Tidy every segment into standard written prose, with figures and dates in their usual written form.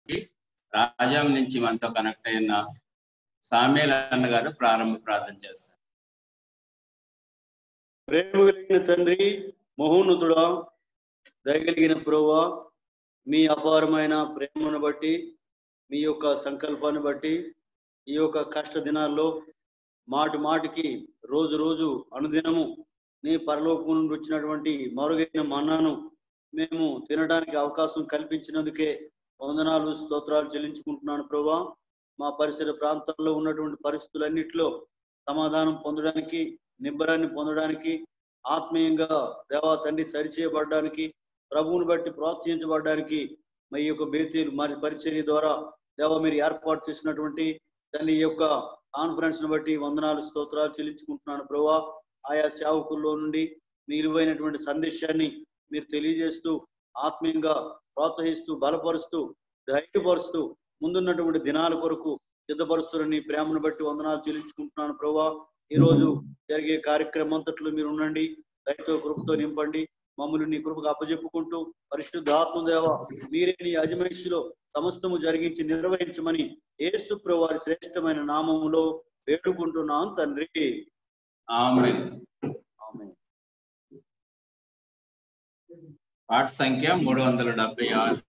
రాజాం నుంచి మనతో కనెక్ట్ అయిన సామ్యేల్ అన్న గారు ప్రారంభ ప్రార్థన చేస్తారు. ప్రేమ కలిగిన తండ్రి, మహోన్నతుడా, దయగలిగిన ప్రభువా, మీ అపారమైన ప్రేమను బట్టి, మీ యొక్క సంకల్పాన్ని బట్టి ఈ యొక్క కష్ట దినాల్లో మాటి మాటికి రోజు రోజు అనుదినము నీ పరలోకం నుండి వచ్చినటువంటి మరుగైన మన్నాను మేము తినడానికి అవకాశం కల్పించినందుకే వందనాలు స్తోత్రాలు చెల్లించుకుంటున్నాను ప్రభువా. మా పరిసర ప్రాంతాల్లో ఉన్నటువంటి పరిస్థితులన్నిటిలో సమాధానం పొందడానికి, నిబ్బరాన్ని పొందడానికి, ఆత్మీయంగా దేవా తండ్రి సరిచేయబడడానికి, ప్రభువుని బట్టి ప్రోత్సహించబడడానికి మీ యొక్క బేతీలు మరి పరిచర్య ద్వారా దేవా మీరు ఏర్పాటు చేసినటువంటి తల్లి యొక్క కాన్ఫరెన్స్ ను బట్టి వందనాలు స్తోత్రాలు చెల్లించుకుంటున్నాను ప్రభువా. ఆయా సేవకుల్లో నుండి మీ విలువైనటువంటి సందేశాన్ని మీరు తెలియజేస్తూ ఆత్మీయంగా ప్రోత్సహిస్తూ బలపరుస్తూ ధైర్యపరుస్తూ ముందున్నటువంటి దినాల కొరకు సిద్ధపరుస్తున్న నీ ప్రేమను బట్టి వందనాలు చెల్లించుకుంటున్నాను ప్రభువా. ఈ రోజు జరిగే కార్యక్రమం అంతట్లో మీరు ఉండండి, దయతో కృపతో నింపండి, మమ్మల్ని నీ కృపకు అప్పజెప్పుకుంటూ పరిశుద్ధ ఆత్మదేవ మీరే నీ అజమాయిషిలో సమస్తము జరిగించి నిర్వహించమని యేసు ప్రభువు వారి శ్రేష్టమైన నామములో వేడుకుంటున్నాం తండ్రి. ఆమేన్. పాట సంఖ్య 376.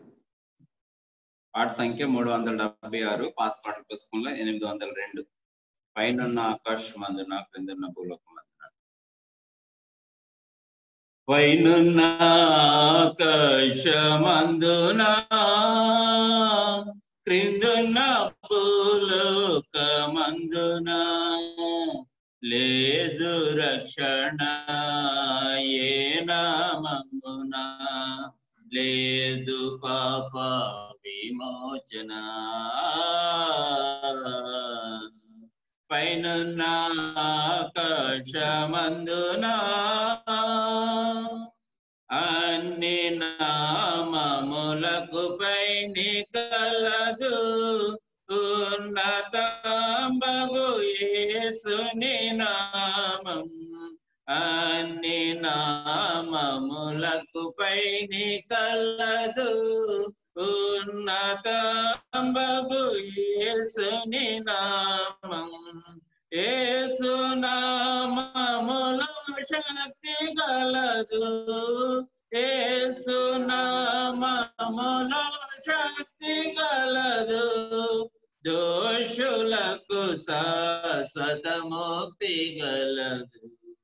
పాట సంఖ్య 376, పాత పాటల పుస్తకంలో 802. పైనున్న ఆకాశమందున క్రిందున్న భూలోకమందున. పైనున్న ఆకాశమందున క్రిందున్న భూలోకమందున లేదు రక్షణ ఏ నామమున, లేదు పాప విమోచన. పైనున్న ఆకాశమందున అన్ని నామములకు పైని కలదు ఉన్నతంబగు యేసుని నామం. అన్ని నామములకు పైని కలదు ఉన్నతంబగు యేసుని నామం. యేసు నామములో శక్తి కలదు, యేసు నామములో శక్తి కలదు. దోషులకు శాశ్వత ముక్తి గలదు,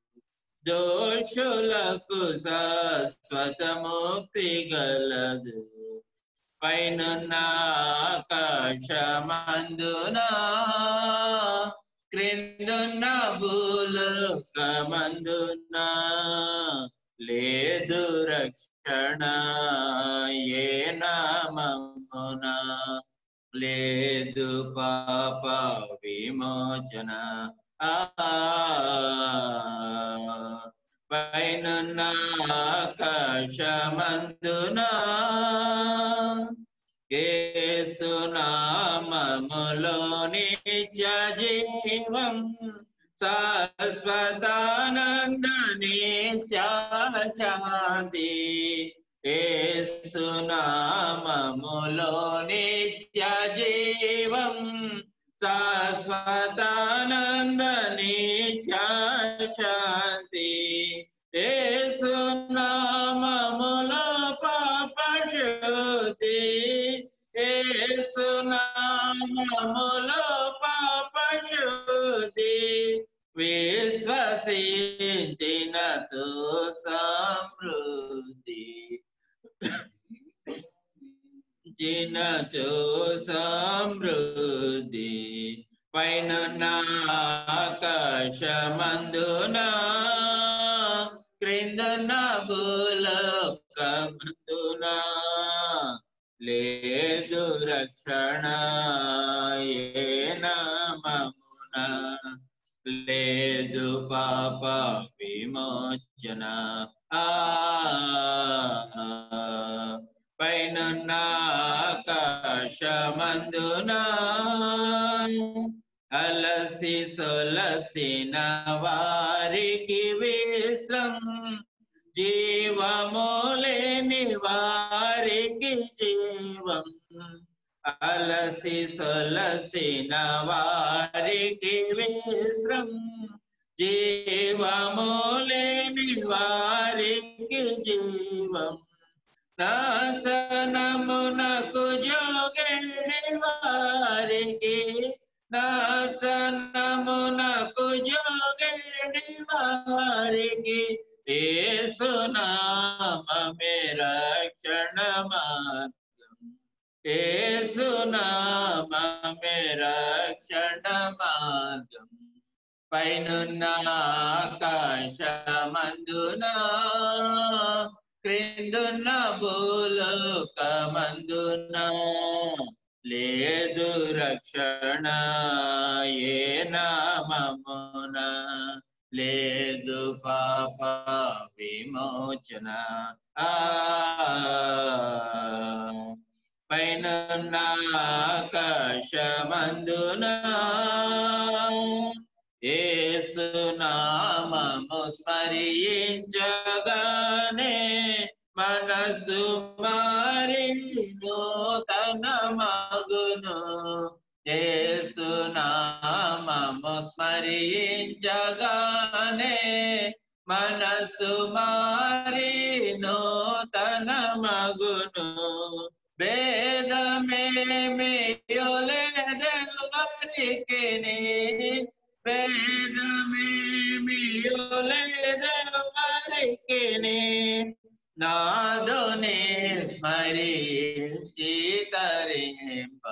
దోషులకు శాశ్వత ముక్తి గలదు. పైనున్న ఆకాశమందున క్రిందున్న భూలోకమందున లేదు రక్షణ ఏ నామమున, లేదు పాప విమోచన. పైనున్న ఆకాశమందున యేసు నామములో నిత్య జీవం, శాశ్వతానంద నిత్య శాంతి. యేసు నామములో నిత్య జీవం, శాశ్వతానంద నిత్య శాంతి. యేసు నామములో పాప శుద్ధి, యేసు నామములో పాప శుద్ధి. విశ్వసించినతో సమృద్ధి, జినతో సమృద్ధి. పైనున్న ఆకాశమందున క్రిందున్న భూలోకమందున లేదు రక్షణ ఏ నామమున, లేదు పాప విమోచన. పైనున్న ఆకాశమందున అలసి సొలసిన వారికి విశ్రం, జీవము లేని వారికి జీవం. అలసి సొలసిన వారికి విశ్రం, జీవము లేని వారికి జీవం, నాశనమునకు జోగెడి వారికి, నాశనమునకు జోగెడి వారికి, యేసునామమే రక్షణ మార్గం, యేసునామమే రక్షణ మార్గం. పైనున్న ఆకాశమందున, క్రిందున్న భూలోకమందున, లేదు రక్షణ ఏ నామమున, లేదు పాప విమోచన. పైనున్న ఆకాశమందున, యేసు నామము స్మరించగానే, మనసు మారి నూతన మగును. యేసు నామము స్మరించగానే, మనసు మారి నూతన మగును. భేదమేమియో లేదెవరికిని, భేదమేమియో లేదెవరికిని, నాదుని స్మరించి తరింప,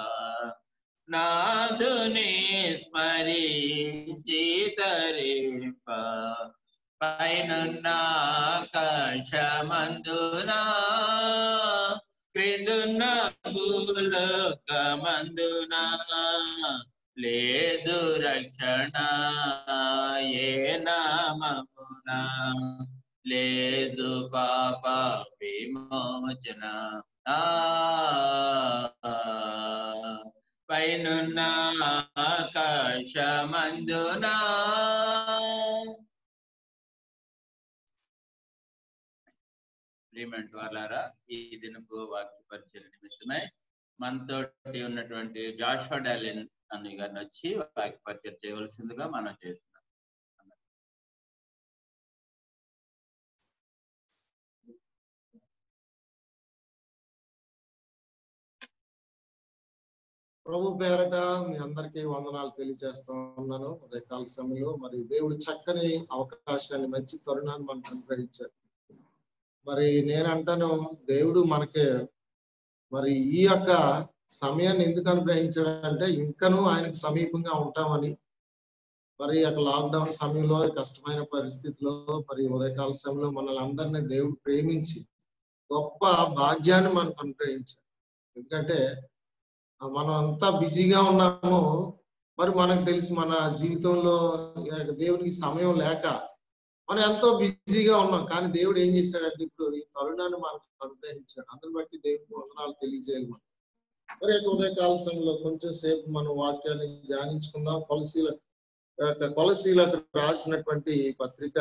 నాదుని స్మరించి తరింప. పైనున్న ఆకాశమందున, క్రిందున్న భూలోకమందున, లేదు రక్షణ ఏ నామమున, లేదు పాప విమోచన. పైనున్న ఆకాశమందున. ప్రియమైన వాళ్ళారా, ఈ దినపు వాక్య పరిచయ నిమిత్తమై మనతోటి ఉన్నటువంటి జాషువా డాలిన్ అనే గారిని వచ్చి వాక్య పరిచయం చేయవలసిందిగా మనం చేస్తున్నాం. ప్రభు పేరట మీ అందరికీ వందనాలు తెలియజేస్తా ఉన్నాను. ఉదయకాల సమయంలో మరి దేవుడు చక్కని అవకాశాన్ని, మంచి తరుణాన్ని మనకు అనుగ్రహించారు. మరి నేను అంటాను, దేవుడు మనకి మరి ఈ యొక్క సమయాన్ని ఎందుకు అనుగ్రహించాడంటే, ఇంకనూ ఆయనకు సమీపంగా ఉంటామని. మరి యొక్క లాక్డౌన్ సమయంలో, కష్టమైన పరిస్థితిలో, మరి ఉదయకాల సమయంలో మనల్ని అందరినీ దేవుడు ప్రేమించి గొప్ప భాగ్యాన్ని మనకు అనుగ్రహించాడు. ఎందుకంటే మనం అంతా బిజీగా ఉన్నాము. మరి మనకు తెలిసి మన జీవితంలో దేవునికి సమయం లేక మనం ఎంతో బిజీగా ఉన్నాం. కానీ దేవుడు ఏం చేశాడంటే, ఇప్పుడు ఈ తరుణాన్ని మనకు అనుగ్రహించాడు. అందుని బట్టి దేవుడికి వందనాలు తెలియజేయాలి. మరి ఉదయకాల సమయంలో కొంచెం సేపు మనం వాక్యాన్ని ధ్యానించుకుందాం. కొలసీలకు రాసినటువంటి పత్రిక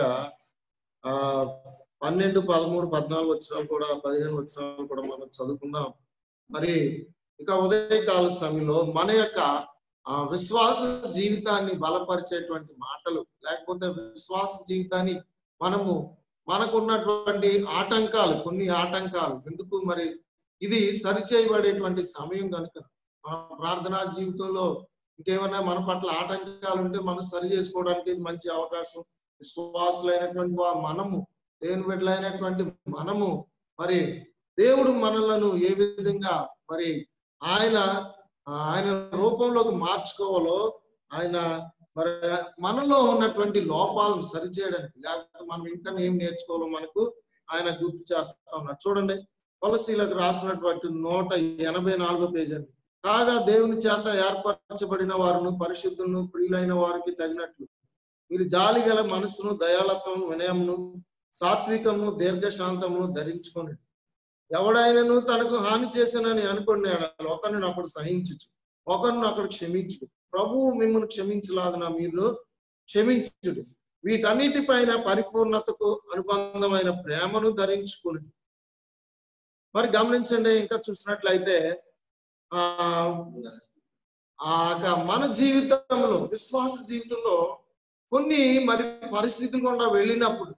12, 13, 14 వచనాలు కూడా, 15 వచనాలు కూడా మనం చదువుకుందాం. మరి ఇక ఉదయకాల సమయంలో మన యొక్క విశ్వాస జీవితాన్ని బలపరిచేటువంటి మాటలు, లేకపోతే విశ్వాస జీవితాన్ని మనకున్నటువంటి ఆటంకాలు, కొన్ని ఆటంకాలు ఎందుకు, మరి ఇది సరిచేయబడేటువంటి సమయం కనుక మన ప్రార్థనా జీవితంలో ఇంకేమైనా మన పట్ల ఆటంకాలు ఉంటే మనం సరి చేసుకోవడానికి ఇది మంచి అవకాశం. విశ్వాసులైనటువంటి మనము, దేవుని బిడ్డలైనటువంటి మనము, మరి దేవుడు మనలను ఏ విధంగా మరి ఆయన రూపంలోకి మార్చుకోవాలో, ఆయన మరి మనలో ఉన్నటువంటి లోపాలను సరిచేయడానికి, లేకపోతే మనం ఇంకా ఏం నేర్చుకోవాలో మనకు ఆయన గుర్తు చేస్తా ఉన్నాడు. చూడండి, కొలసీలకు రాసినటువంటి 184వ పేజీ అండి. కాగా దేవుని చేత ఏర్పరచబడిన వారును, పరిశుద్ధులను, ప్రియులైన వారికి తగినట్లు మీరు జాలి గల మనసును, దయాళత్వం, వినయమును, సాత్వికమును, దీర్ఘశాంతమును ధరించుకొని, ఎవడైనను తనకు హాని చేశానని అనుకోండి, ఒకరిని ఒకడు సహించు, ఒకరిని ఒకడు క్షమించు, ప్రభువు మిమ్మల్ని క్షమించలాగున మీరు క్షమించుడు. వీటన్నిటిపైన పరిపూర్ణతకు అనుబంధమైన ప్రేమను ధరించుకుని. మరి గమనించండి, ఇంకా చూసినట్లయితే మన జీవితంలో విశ్వాస జీవితంలో కొన్ని మరి పరిస్థితులు గుండా వెళ్ళినప్పుడు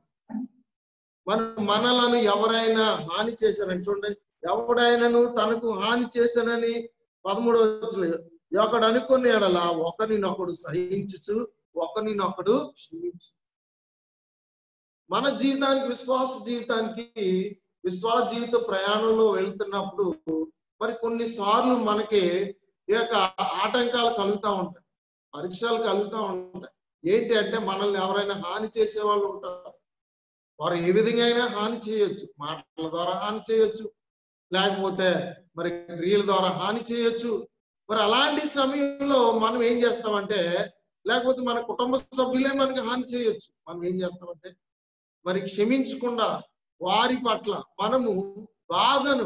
మనలను ఎవరైనా హాని చేశారని చూడండి, ఎవడైనాను తనకు హాని చేశానని 13వ వచనం, ఒకడు అనుకునే ఎడలా ఒకరినొకడు సహించుచు ఒకరినొకడు క్షమించు. మన జీవితానికి విశ్వాస జీవిత ప్రయాణంలో వెళ్తున్నప్పుడు మరి కొన్నిసార్లు మనకి ఈ యొక్క ఆటంకాలు కలుగుతూ ఉంటాయి, పరీక్షలు కలుగుతూ ఉంటాయి. ఏంటి అంటే మనల్ని ఎవరైనా హాని చేసే వాళ్ళు ఉంటారు. వారు ఏ విధంగా అయినా హాని చేయొచ్చు, మాటల ద్వారా హాని చేయొచ్చు, లేకపోతే మరి క్రియల ద్వారా హాని చేయొచ్చు. మరి అలాంటి సమయంలో మనం ఏం చేస్తామంటే, లేకపోతే మన కుటుంబ సభ్యులే మనకి హాని చేయొచ్చు, మనం ఏం చేస్తామంటే మరి క్షమించకుండా వారి పట్ల మనము బాధను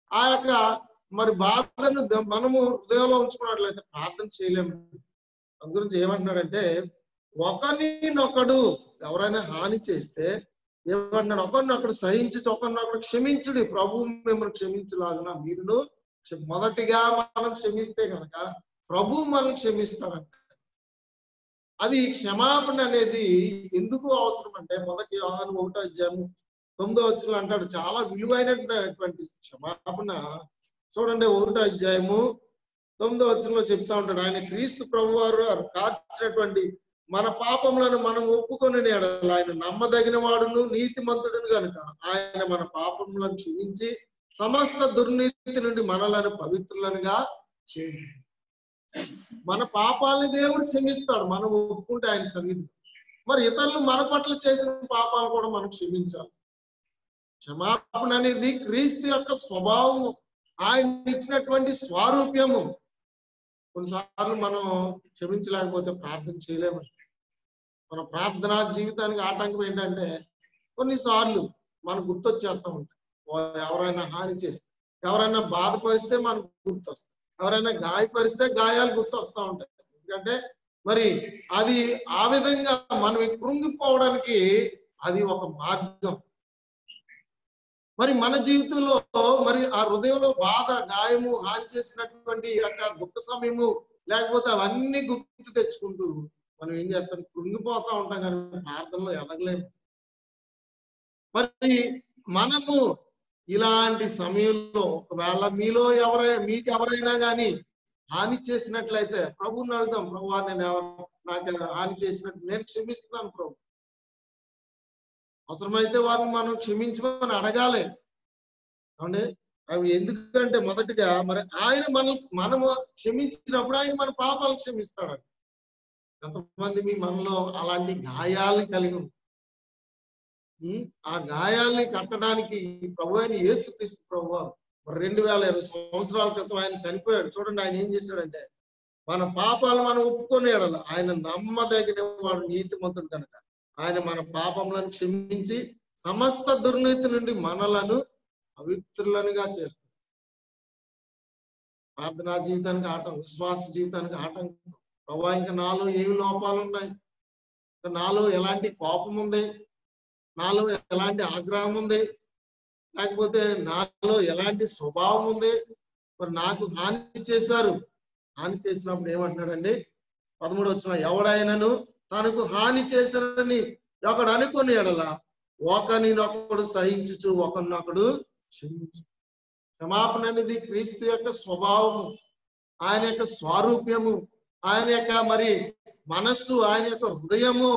మరి బాధను మనము హృదయంలో ఉంచుకున్నట్లయితే ప్రార్థన చేయలేము. అందు గురించి ఏమంటున్నాడంటే, ఒకరినొకడు ఎవరైనా హాని చేస్తే ఏమంటున్నాడు, ఒకరినొకడు సహించి ఒకరినొకడు క్షమించుడి, ప్రభువు మిమ్మల్ని క్షమించలాగున మీరును. మొదటిగా మనం క్షమిస్తే కనుక ప్రభువు మనం క్షమిస్తాడంట. అది క్షమాపణ అనేది ఎందుకు అవసరం అంటే, మొదటి యోహాను 1వ అధ్యాయము 9వ వచనం అంటాడు, చాలా విలువైనటువంటి క్షమాపణ. చూడండి 1వ అధ్యాయము 9వ వచనంలో చెప్తా ఉంటాడు, ఆయన క్రీస్తు ప్రభువారు కార్చినటువంటి మన పాపములను మనం ఒప్పుకొని ఆయన నమ్మదగిన వాడును నీతిమంతుడును కనుక ఆయన మన పాపములను క్షమించి సమస్త దుర్నీతి నుండి మనలను పవిత్రులనుగా చేయండి. మన పాపాలని దేవుడు క్షమిస్తాడు మనం ఒప్పుకుంటే ఆయన సన్నిధి. మరి ఇతరులు మన పట్ల చేసిన పాపాలు కూడా మనం క్షమించాలి. క్షమాపణ అనేది క్రీస్తు యొక్క స్వభావము, ఆయన ఇచ్చినటువంటి స్వారూప్యము. కొన్నిసార్లు మనం క్షమించలేకపోతే ప్రార్థన చేయలేము. మన ప్రార్థనా జీవితానికి ఆటంకం ఏంటంటే, కొన్నిసార్లు మనకు గుర్తొచ్చేస్తూ ఉంటాయి. ఎవరైనా హాని చేస్తే, ఎవరైనా బాధపరిస్తే మనకు గుర్తొస్తాయి, ఎవరైనా గాయపరిస్తే గాయాలు గుర్తొస్తూ ఉంటాయి. ఎందుకంటే మరి అది ఆ విధంగా మనం కృంగిపోవడానికి అది ఒక మార్గం. మరి మన జీవితంలో మరి ఆ హృదయంలో బాధ, గాయము, హాని చేసినటువంటి యొక్క దుఃఖ సమయము, లేకపోతే అవన్నీ గుర్తు తెచ్చుకుంటూ మనం ఏం చేస్తాం, కృంగిపోతా ఉంటాం, కానీ ప్రార్థనలో ఎదగలేము. మరి మనము ఇలాంటి సమయంలో ఒకవేళ మీకు ఎవరైనా కానీ హాని చేసినట్లయితే ప్రభువుని అడుగుదాం, ప్రభువా నేను నాకు హాని చేసినట్టు నేను క్షమిస్తున్నాను ప్రభు. అవసరమైతే వారిని మనం క్షమించమని అడగాలి. అవునండి, అవి ఎందుకంటే మొదటిగా మరి ఆయన మనము క్షమించినప్పుడు ఆయన మన పాపాలు క్షమిస్తాడు. ఎంతమంది మీ మనలో అలాంటి గాయాలు కలిగి ఉంది? ఆ గాయాల్ని కట్టడానికి ప్రభు అయిన యేసుక్రీస్తు ప్రభువు 2020 సంవత్సరాల క్రితం ఆయన చనిపోయాడు. చూడండి ఆయన ఏం చేశాడంటే, మన పాపాలు మనం ఒప్పుకొని ఆయన నమ్మదగిన వాడు నీతిమంతుడు కనుక ఆయన మన పాపములను క్షమించి సమస్త దుర్నీతి నుండి మనలను పవిత్రులనుగా చేస్తాడు. ప్రార్థనా జీవితానికి ఆటంకం, విశ్వాస జీవితానికి ఆటంకం. ప్రభు ఇంకా నాలో ఏమి లోపాలు ఉన్నాయి, నాలో ఎలాంటి కోపం ఉంది, నాలో ఎలాంటి ఆగ్రహం ఉంది, లేకపోతే నాలో ఎలాంటి స్వభావం ఉంది, మరి నాకు హాని చేశారు. హాని చేసినప్పుడు ఏమంటున్నాడండి 13వ వచనం, ఎవడైనాను తనకు హాని చేశారని ఒకడు అనుకుని ఎడల ఒకరినొకడు సహించుచు ఒకరినొకడు క్షమించు. క్షమాపణ అనేది క్రీస్తు యొక్క స్వభావము, ఆయన యొక్క స్వారూప్యము, ఆయన యొక్క మరి మనస్సు, ఆయన యొక్క హృదయము.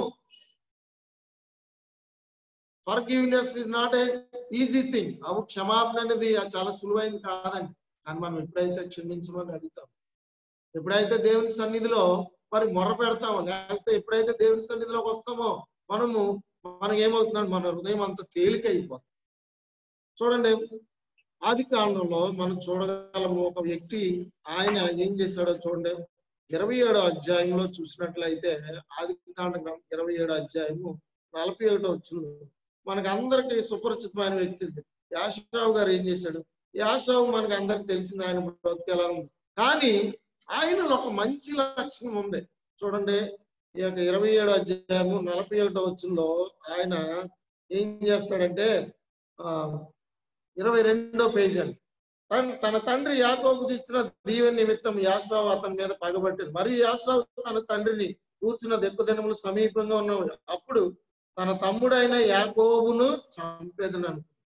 Forgiveness is not a easy thing. క్షమాపణ అనేది చాలా సులువైంది కాదండి. కానీ మనం ఎప్పుడైతే క్షమించమని అడుగుతాం, ఎప్పుడైతే దేవుని సన్నిధిలో మరి మొర్ర పెడతామో, లేకపోతే ఎప్పుడైతే దేవుని సన్నిధిలోకి వస్తామో మనకి ఏమవుతుందంటే మన హృదయం అంత తేలిక అయిపోతుంది. చూడండి ఆది కాండంలో మనం చూడగలము, ఒక వ్యక్తి ఆయన ఏం చేశాడో చూడండి. 27వ అధ్యాయంలో చూసినట్లయితే ఆది కాండ 27వ అధ్యాయము 41వ వచనం మనకు అందరికి సుపరిచితమైన వ్యక్తి యాషావు గారు ఏం చేశాడు. యాషావు మనకు అందరికి తెలిసింది, ఆయన బ్రతుకు ఎలా ఉంది. కానీ ఆయనలో ఒక మంచి లక్షణం ఉంది. చూడండి ఈ యొక్క 27వ అధ్యాయము 41వ వచనంలో ఆయన ఏం చేస్తాడంటే 22వ పేజీ అండి, తన తండ్రి యాకోబుకి ఇచ్చిన దీవెన నిమిత్తం యాసావు అతని మీద పగబట్టాడు. మరియు యాసావు తన తండ్రిని కూర్చున్న దెబ్బదినములు సమీపంగా ఉన్నవి. అప్పుడు తన తమ్ముడైన యాకోబును చంపేదనను.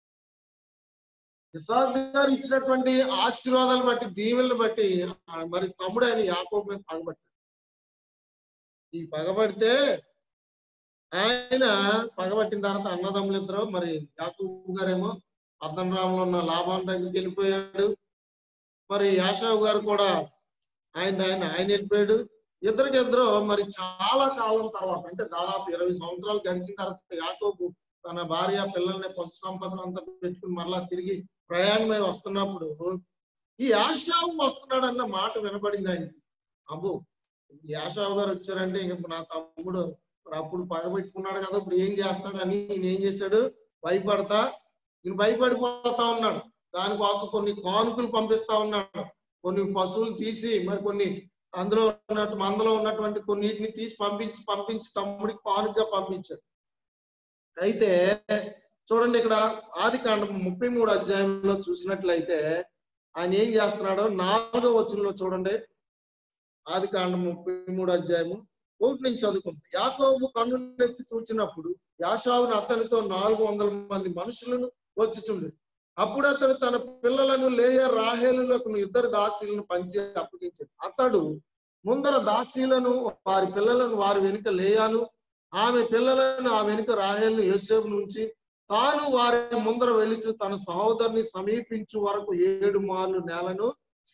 ఇస్సాకు గారు ఇచ్చినటువంటి ఆశీర్వాదాలు బట్టి, దీవెనలు బట్టి మరి తమ్ముడైన యాకోబు మీద పగబట్టాడు. ఈ పగబడితే ఆయన పగబట్టిన తర్వాత అన్నదమ్ములు ఇద్దరు, మరి యాకోబు గారేమో పద్దనరాములో ఉన్న లాభాన్ దగ్గరికి వెళ్ళిపోయాడు. మరి యాషావు గారు కూడా ఆయన వెళ్ళిపోయాడు. ఇద్దరు మరి చాలా కాలం తర్వాత, అంటే దాదాపు 20 సంవత్సరాలు గడిచిన తర్వాత యాకోబు తన భార్య పిల్లల్ని పశు సంపదను అంతా పెట్టుకుని మరలా తిరిగి ప్రయాణమై వస్తున్నప్పుడు ఈ యాషావు వస్తున్నాడన్న మాట వినపడింది ఆయనకి. అబ్బో, యాషావు గారు వచ్చారంటే ఇంక నా తమ్ముడు అప్పుడు పగబెట్టుకున్నాడు కదా, ఇప్పుడు ఏం చేస్తాడని ఈయన ఏం చేశాడు, ఈయన భయపడిపోతా ఉన్నాడు. దానికోసం కొన్ని కానుకలు పంపిస్తా ఉన్నాడు. కొన్ని పశువులు తీసి మరి కొన్ని మందలో ఉన్నటువంటి కొన్నిటిని తీసి పంపించి తమ్ముడికి కానుకగా పంపించాడు. అయితే చూడండి, ఇక్కడ ఆదికాండం 33 అధ్యాయంలో చూసినట్లయితే ఆయన ఏం చేస్తున్నాడో 4వ వచనంలో చూడండి. ఆదికాండం 33 అధ్యాయము 1 నుంచి చదువుకుంటాం. యాకోబు కన్నులెత్తి చూచినప్పుడు యాషావును అతనితో 400 మంది మనుషులను వచ్చుచుండు. అప్పుడు అతడు తన పిల్లలను లేయా రాహేలులకు 2 దాసీలను పంచి అప్పగించాడు. అతడు ముందర దాసీలను, వారి పిల్లలను వారి వెనుక లేయాను, ఆమె పిల్లలను ఆ వెనుక రాహేలును యోసేపు నుంచి తాను వారి ముందర వెళుచు తన సహోదరుని సమీపించు వరకు 7 మార్లు నేలను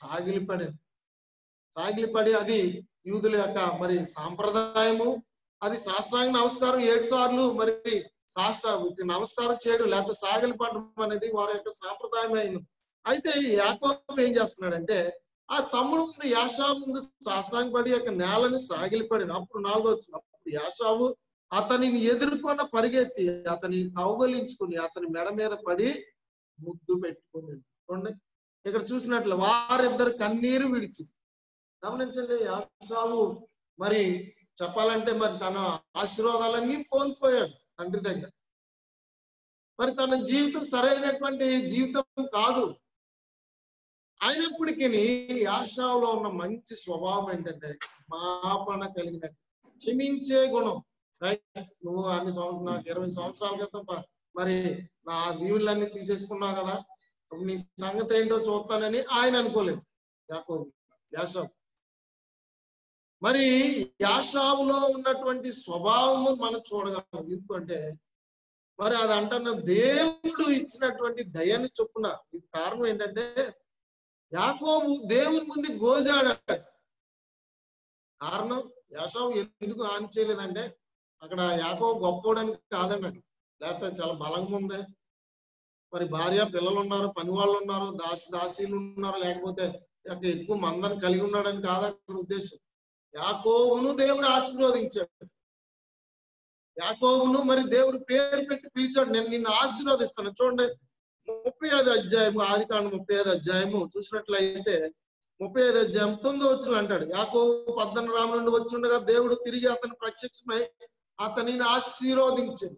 సాగిలిపడి అది యూదుల యొక్క మరి సాంప్రదాయము. అది సాష్టాంగ నమస్కారం 7 సార్లు మరి నమస్కారం చేయడం లేకపోతే సాగిలిపడడం అనేది వారి యొక్క సాంప్రదాయం అయినది. అయితే యాకోబు ఏం చేస్తున్నాడంటే ఆ తమ్ముడు ముందు యాషావు ముందు సాష్టాంగపడి యొక్క నేలని సాగిలిపడిన. అప్పుడు 4వ వచనం, అప్పుడు యాషావు అతనిని ఎదుర్కొన్న పరిగెత్తి అతని కౌగలించుకుని అతని మెడ మీద పడి ముద్దు పెట్టుకుని. చూడండి, ఇక్కడ చూసినట్లు వారిద్దరు కన్నీరు విడిచి. గమనించండి, యాషావు మరి చెప్పాలంటే మరి తన ఆశీర్వాదాలన్నీ కోల్పోయాడు తండ్రి దగ్గర. మరి తన జీవితం సరైనటువంటి జీవితం కాదు. అయినప్పటికీ యాషావులో ఉన్న మంచి స్వభావం ఏంటంటే క్షమాపణ కలిగినట్టు, క్షమించే గుణం. నువ్వు నాకు 20 సంవత్సరాల క్రితం మరి నా దీవులన్నీ తీసేసుకున్నావు కదా, నీ సంగతి ఏంటో చూస్తానని ఆయన అనుకోలేదు యాషావు. మరి యాషావులో ఉన్నటువంటి స్వభావము మనం చూడగలం. ఎందుకంటే మరి అది అంటున్న దేవుడు ఇచ్చినటువంటి దయని చొప్పున. ఇది కారణం ఏంటంటే యాకోబు దేవుని ముందు గోజాడాడు. కారణం యాషావు ఎందుకు హాని చేయలేదంటే అక్కడ యాకోబు గొప్పోడానికి కాదన్నాడు, లేకపోతే చాలా బలంగా ఉంది, మరి భార్య పిల్లలు ఉన్నారు, పని వాళ్ళు ఉన్నారు, దాసీలు ఉన్నారు, లేకపోతే ఎక్కువ మందని కలిగి ఉన్నాడని కాదు అక్కడ ఉద్దేశం. యాకోబును దేవుడు ఆశీర్వదించాడు. యాకోబును మరి దేవుడు పేరు పెట్టి పిలిచాడు, నేను నిన్ను ఆశీర్వదిస్తాను. చూడండి 35వ అధ్యాయము, ఆదికాండం 35వ అధ్యాయము చూసినట్లయితే 35వ అధ్యాయం 9వ వచనం అంటాడు, యాకోబు పద్దనరాము నుండి వచ్చి ఉండగా దేవుడు తిరిగి అతని ప్రత్యక్షమై అతనిని ఆశీర్వదించాడు.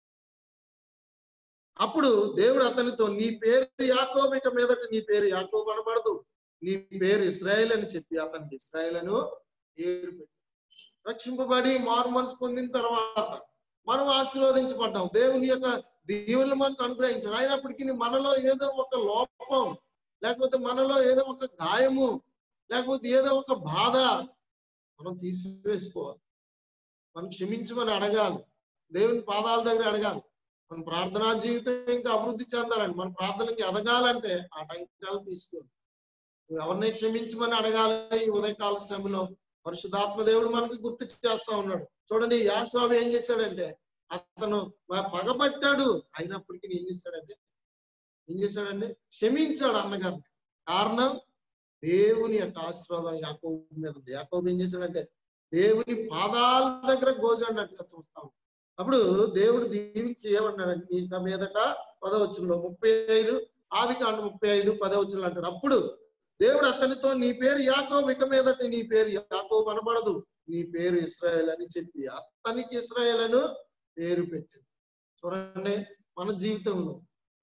అప్పుడు దేవుడు అతనితో నీ పేరు యాకోబు, ఇక మీదట నీ పేరు యాకోబు అనబడదు, నీ పేరు ఇశ్రాయేల్ అని చెప్పి అతనికి ఇశ్రాయేల్ అని పేరు పెట్టి. రక్షింపబడి మారు మనసు పొందిన తర్వాత మనం ఆశీర్వదించబడ్డాం. దేవుని యొక్క దీవెనలు మనకు అనుగ్రహించాడు. అయినప్పటికీ మనలో ఏదో ఒక లోపం, లేకపోతే మనలో ఏదో ఒక గాయము, లేకపోతే ఏదో ఒక బాధ మనం తీసివేసుకోవాలి. మనం క్షమించమని అడగాలి, దేవుని పాదాల దగ్గర అడగాలి. మన ప్రార్థనా జీవితం ఇంకా అభివృద్ధి చెందాలండి, మన ప్రార్థనకి ఎదగాలంటే ఆటంకాలు తీసుకోవాలి. ఎవరిని క్షమించమని అడగాలి. ఈ ఉదయకాల సమయంలో పరిశుద్ధాత్మ దేవుడు మనకు గుర్తు చేస్తా ఉన్నాడు. చూడండి, యాషావు ఏం చేశాడంటే అతను పగబట్టాడు, అయినప్పటికీ ఏం చేశాడంటే క్షమించాడు అన్నగారు. కారణం దేవుని యొక్క ఆశీర్వాదం యాకోబు మీద ఉంది. యాకోబు ఏం చేశాడంటే దేవుని పాదాల దగ్గర గోజాడినట్టుగా చూస్తాం. అప్పుడు దేవుడు దీవించి ఏమన్నాడంటే ఇక మీదట 10వ వచనంలో 35 ఆదికాండం 35 10వ వచనంలో అంటాడు, అప్పుడు దేవుడు అతనితో నీ పేరు యాకోబు, ఇక మీదట నీ పేరు యాకోబు అనబడదు, నీ పేరు ఇశ్రాయేల్ అని చెప్పి అతనికి ఇశ్రాయేల్ అని పేరు పెట్టాడు. చూడండి, మన జీవితంలో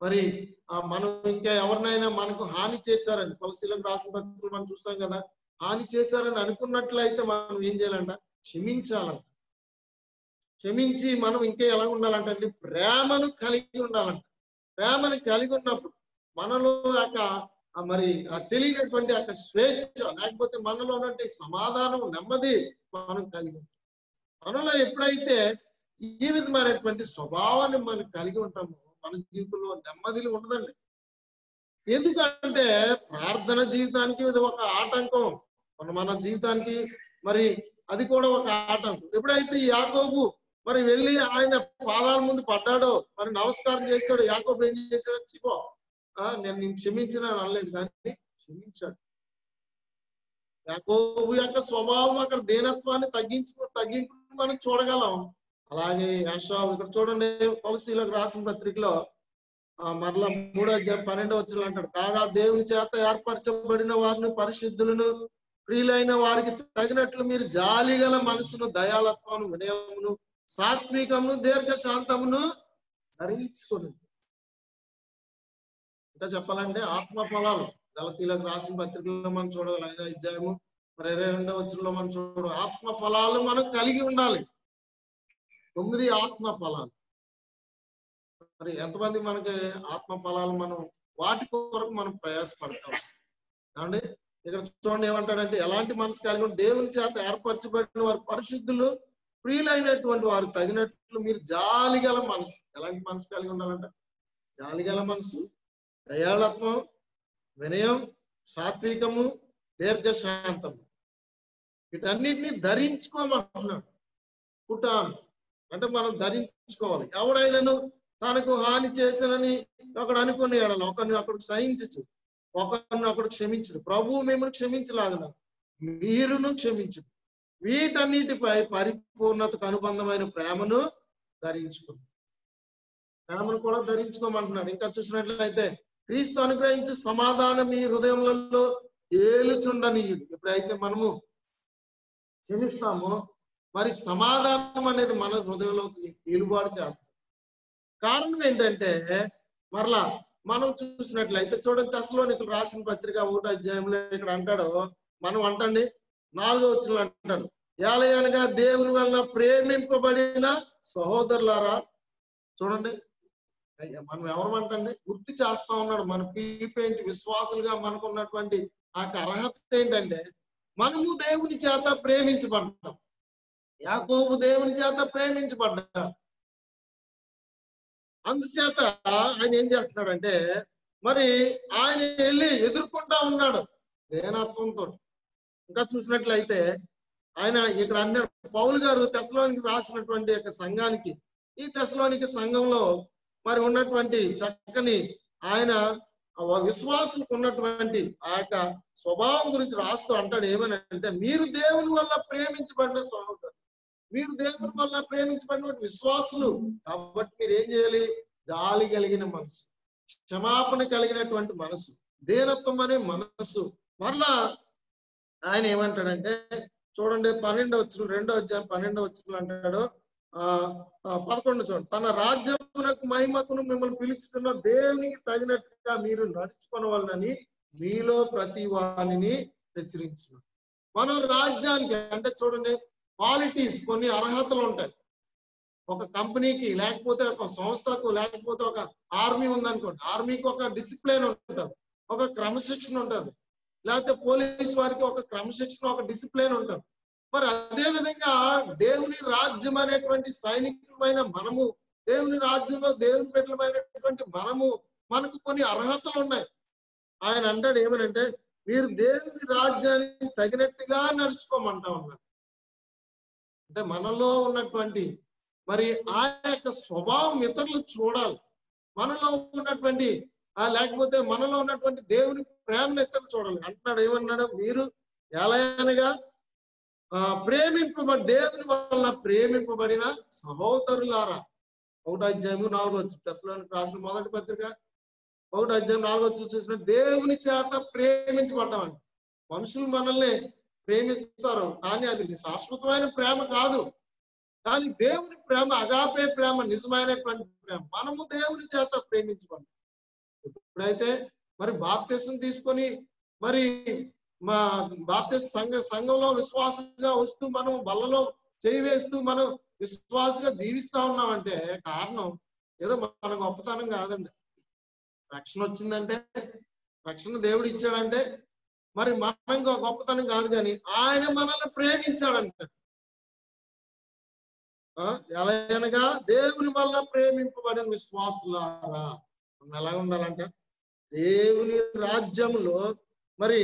మరి మనం ఇంకా ఎవరినైనా మనకు హాని చేశారని కొలసీలకు రాసిన పత్రికలు మనం చూస్తాం కదా, హాని చేశారని అనుకున్నట్లయితే మనం ఏం చేయాలంట? క్షమించాలంట. క్షమించి మనం ఇంకా ఎలా ఉండాలంటే ప్రేమను కలిగి ఉండాలంట. ప్రేమను కలిగి ఉన్నప్పుడు మనలో మరి తెలియనటువంటి స్వేచ్ఛ, లేకపోతే మనలో ఉన్నటువంటి సమాధానం, నెమ్మది మనం కలిగి ఉంటాం. మనలో ఎప్పుడైతే ఈ విధమైనటువంటి స్వభావాన్ని మనం కలిగి ఉంటామో మన జీవితంలో నెమ్మదిలు ఉండదండి. ఎందుకంటే ప్రార్థన జీవితానికి ఇది ఒక ఆటంకం, మన జీవితానికి మరి అది కూడా ఒక ఆటంకం. ఎప్పుడైతే యాకోబు మరి వెళ్ళి ఆయన పాదాల ముందు పడ్డాడో, మరి నమస్కారం చేశాడు, యాకోబు ఏం చేశాడు? చిపో నేను క్షమించిన అనలేదు, కానీ క్షమించాడు. యాకోబు యొక్క స్వభావం అక్కడ దీనత్వాన్ని తగ్గింపు మనం చూడగలం. అలాగే యాషావు ఇక్కడ చూడండి, కొలసీలకు రాసిన పత్రికలో మరలా 3:12 అంటాడు, కాగా దేవుని చేత ఏర్పరచబడిన వారిని, పరిశుద్ధులను, ప్రియులైన వారికి తగినట్లు మీరు జాలిగల మనసును, దయాళత్వమును, వినయమును, సాత్వికమును, దీర్ఘశాంతమును ధరించుకుని. ఇంకా చెప్పాలంటే ఆత్మ ఫలాలు గలతీలకు రాసిన పత్రికల్లో మనం చూడగలం 5వ అధ్యాయము మరి 22వ వచనంలో మనం చూడ, ఆత్మ ఫలాలు మనం కలిగి ఉండాలి. 9 ఆత్మ ఫలాలు. మరి ఎంతమంది మనకి ఆత్మ ఫలాలు మనం వాటి కొరకు మనం ప్రయాసపడతాం అండి? ఇక్కడ చూడండి ఏమంటాడంటే, ఎలాంటి మనసు కలిగి ఉంటే దేవుని చేత ఏర్పరచబడిన వారు, పరిశుద్ధులు, ప్రియులైనటువంటి వారు తగినట్లు మీరు జాలిగల మనసు. ఎలాంటి మనసు కలిగి ఉండాలంట? జాలిగల మనసు, దయాళత్వం, వినయం, సాత్వికము, దీర్ఘశాంతము, వీటన్నిటిని ధరించుకోమంటున్నాడు. కుటాన్ అంటే మనం ధరించుకోవాలి. ఎవడైనాను తనకు హాని చేశానని ఒకడు అనుకుని ఒకరిని అక్కడికి సహించచ్చు, ఒకరిని అక్కడ క్షమించడు. ప్రభువు మిమ్మల్ని క్షమించలాగన మీరును క్షమించడు. వీటన్నిటిపై పరిపూర్ణతకు అనుబంధమైన ప్రేమను ధరించుకోండి. ప్రేమను కూడా ధరించుకోమంటున్నాడు. ఇంకా చూసినట్లయితే, క్రీస్తు అనుగ్రహించి సమాధానం మీ హృదయములలో ఏలుచుండనీయుడు. ఎప్పుడైతే మనము క్షమిస్తామో మరి సమాధానం అనేది మన హృదయంలోకి ఏలుబాటు చేస్తాం. కారణం ఏంటంటే, మరలా మనం చూసినట్లయితే చూడండి, తెస్సలోనికీయులకు రాసిన పత్రిక 1వ అధ్యాయంలో ఇక్కడ అంటాడు, మనం అంటండి 4వ వచనంలో అంటాడు, ఏలయనగా దేవుని వలన ప్రేమింపబడిన సహోదరులారా. చూడండి, మనం ఎవరమంటండి గుర్తు చేస్తా ఉన్నాడు. మన పిలిపేంటి విశ్వాసులుగా మనకు ఉన్నటువంటి అర్హత ఏంటంటే, మనము దేవుని చేత ప్రేమించబడ్డాం. యాకోబు దేవుని చేత ప్రేమించబడ్డాడు. అందుచేత ఆయన ఏం చేస్తున్నాడంటే, మరి ఆయన వెళ్ళి ఎదుర్కొంటా ఉన్నాడు దేనత్వంతో. ఇంకా చూసినట్లయితే ఆయన ఇక్కడ అన్నారు, పౌలు గారు తెస్సలోనికి రాసినటువంటి యొక్క సంఘానికి, ఈ తెస్సలోనికి సంఘంలో మరి ఉన్నటువంటి చక్కని ఆయన విశ్వాసులకు ఉన్నటువంటి ఆ యొక్క స్వభావం గురించి రాస్తూ అంటాడు. ఏమని అంటే, మీరు దేవుని వల్ల ప్రేమించబడిన సహోదరు, మీరు దేవుని వల్ల ప్రేమించబడిన విశ్వాసులు కాబట్టి మీరు ఏం చేయాలి? జాలి కలిగిన మనసు, క్షమాపణ కలిగినటువంటి మనసు, దీనత్వం అనే మనసు. మరలా ఆయన ఏమంటాడంటే, చూడండి 12వ వచనం, 2వ అధ్యాయం 12వ వచనం అంటాడు, 11 చూడండి, తన రాజ్యమునకు మహిమకును మిమ్మల్ని పిలుచుతున్న దేవునికి తగినట్టుగా మీరు నడుచుకోవాలని మీలో ప్రతి వారిని హెచ్చరించిన. మనం రాజ్యానికి అంటే చూడండి, క్వాలిటీస్, కొన్ని అర్హతలు ఉంటాయి. ఒక కంపెనీకి, లేకపోతే ఒక సంస్థకు, లేకపోతే ఒక ఆర్మీ ఉందనుకోండి, ఆర్మీకి ఒక డిసిప్లిన్ ఉంటుంది, ఒక క్రమశిక్షణ ఉంటుంది. లేకపోతే పోలీస్ వారికి ఒక క్రమశిక్షణ, ఒక డిసిప్లిన్ ఉంటుంది. మరి అదే విధంగా దేవుని రాజ్యం అనేటువంటి సైనికులమైన మనము, దేవుని రాజ్యంలో దేవుని బిడ్డలమైనటువంటి మనము, మనకు కొన్ని అర్హతలు ఉన్నాయి. ఆయన అంటాడు ఏమనంటే, మీరు దేవుని రాజ్యానికి తగినట్టుగా నడుచుకోమంటా ఉన్నాడు. అంటే మనలో ఉన్నటువంటి మరి ఆ యొక్క స్వభావం ఇతరులు చూడాలి. మనలో ఉన్నటువంటి లేకపోతే మనలో ఉన్నటువంటి దేవుని ప్రేమను ఇతరులు చూడాలి. అంటున్నాడు ఏమన్నాడు, మీరు ఎలాగనగా దేవుని వల్ల ప్రేమింపబడిన సహోదరులారా. 1వ అధ్యాయము 4వ వచనం, తెస్సలోనికి రాసిన మొదటి పత్రిక 1వ అధ్యాయం 4వ వచనం చూసిన, దేవుని చేత ప్రేమించబడ్డామని. మనుషులు మనల్ని ప్రేమిస్తారు, కానీ అది శాశ్వతమైన ప్రేమ కాదు. కానీ దేవుని ప్రేమ, అగాపే ప్రేమ, నిజమైనటువంటి ప్రేమ. మనము దేవుని చేత ప్రేమించబడ్డాం. ఎప్పుడైతే మరి బాప్తిసం తీసుకొని మరి మా బాప్తిస్మ సంఘంలో విశ్వాసంగా వస్తూ మనం బల్లలో చేయి వేస్తూ మనం విశ్వాసంగా జీవిస్తా ఉన్నామంటే కారణం ఏదో మన గొప్పతనం కాదండి. రక్షణ వచ్చిందంటే, రక్షణ దేవుడు ఇచ్చాడంటే మరి మనం గొప్పతనం కాదు, కానీ ఆయన మనల్ని ప్రేమించాడంట. ఎలా అనగా దేవుని వల్ల ప్రేమింపబడిన విశ్వాసులారా మనం ఎలా ఉండాలంట, దేవుని రాజ్యంలో మరి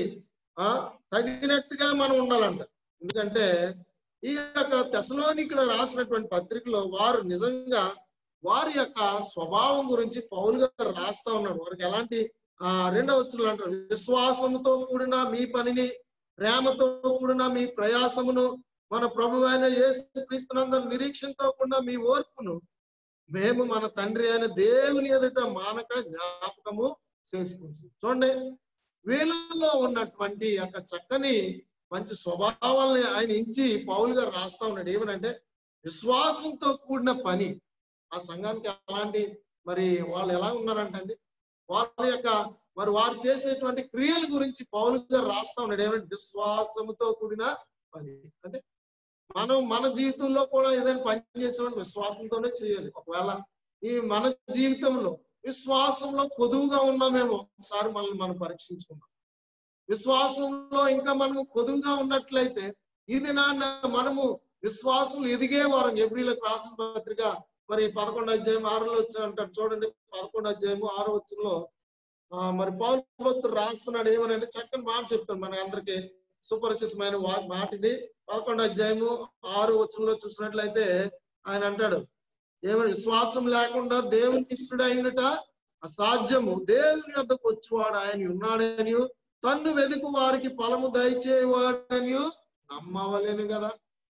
తగినట్టుగా మనం ఉండాలంట. ఎందుకంటే ఈ యొక్క తెసలోనికలో రాసినటువంటి పత్రికలో వారు నిజంగా వారి యొక్క స్వభావం గురించి పౌలు గారు రాస్తా ఉన్నాడు. వారికి ఎలాంటి 2వ వచనంలో అంటారు, విశ్వాసముతో కూడిన మీ పనిని, ప్రేమతో కూడిన మీ ప్రయాసమును, మన ప్రభువైన యేసుక్రీస్తునందు నిరీక్షణతో కూడిన మీ ఓర్పును మేము మన తండ్రి అయిన దేవుని ఎదుట మానక జ్ఞాపకము చేసుకుంటాం. చూడండి, వీళ్ళలో ఉన్నటువంటి యొక్క చక్కని మంచి స్వభావాలని ఆయన ఇంచి పౌలు గారు రాస్తా ఉన్నాడు. ఏమనంటే విశ్వాసంతో కూడిన పని. ఆ సంఘానికి అలాంటి మరి వాళ్ళు ఎలా ఉన్నారంటండి, వాళ్ళ యొక్క మరి వారు చేసేటువంటి క్రియల గురించి పౌలు గారు రాస్తా ఉన్నాడు. ఏమంటే విశ్వాసంతో కూడిన పని అంటే మనం మన జీవితంలో కూడా ఏదైనా పని చేసేవాళ్ళు విశ్వాసంతోనే చేయాలి. ఒకవేళ ఈ మన జీవితంలో విశ్వాసంలో కొదువుగా ఉన్నామేమో ఒకసారి మనం పరీక్షించుకుందాం. విశ్వాసంలో ఇంకా మనము కొదువుగా ఉన్నట్లయితే ఇది మనము విశ్వాసం ఎదిగేవారం. ఎబ్రీలకు రాసిన పత్రిక మరి 11వ అధ్యాయం 6లో వచ్చి అంటారు చూడండి. 11వ అధ్యాయము 6వ వచనంలో మరి పౌలు భక్తుడు రాస్తున్నాడు. ఏమనంటే చక్కని మాట చెప్తాడు, మన అందరికి సుపరిచితమైన మాట ఇది. 11వ అధ్యాయము 6వ వచనంలో చూసినట్లయితే ఆయన అంటాడు, ఏమని, విశ్వాసం లేకుండా దేవునికి ఇష్టడైనట అసాధ్యము, దేవుని వద్దకు వచ్చేవాడు ఆయన ఉన్నాడని, తన్ను వెతుకు వారికి ఫలము దయచేవాడని నమ్మవలేను కదా.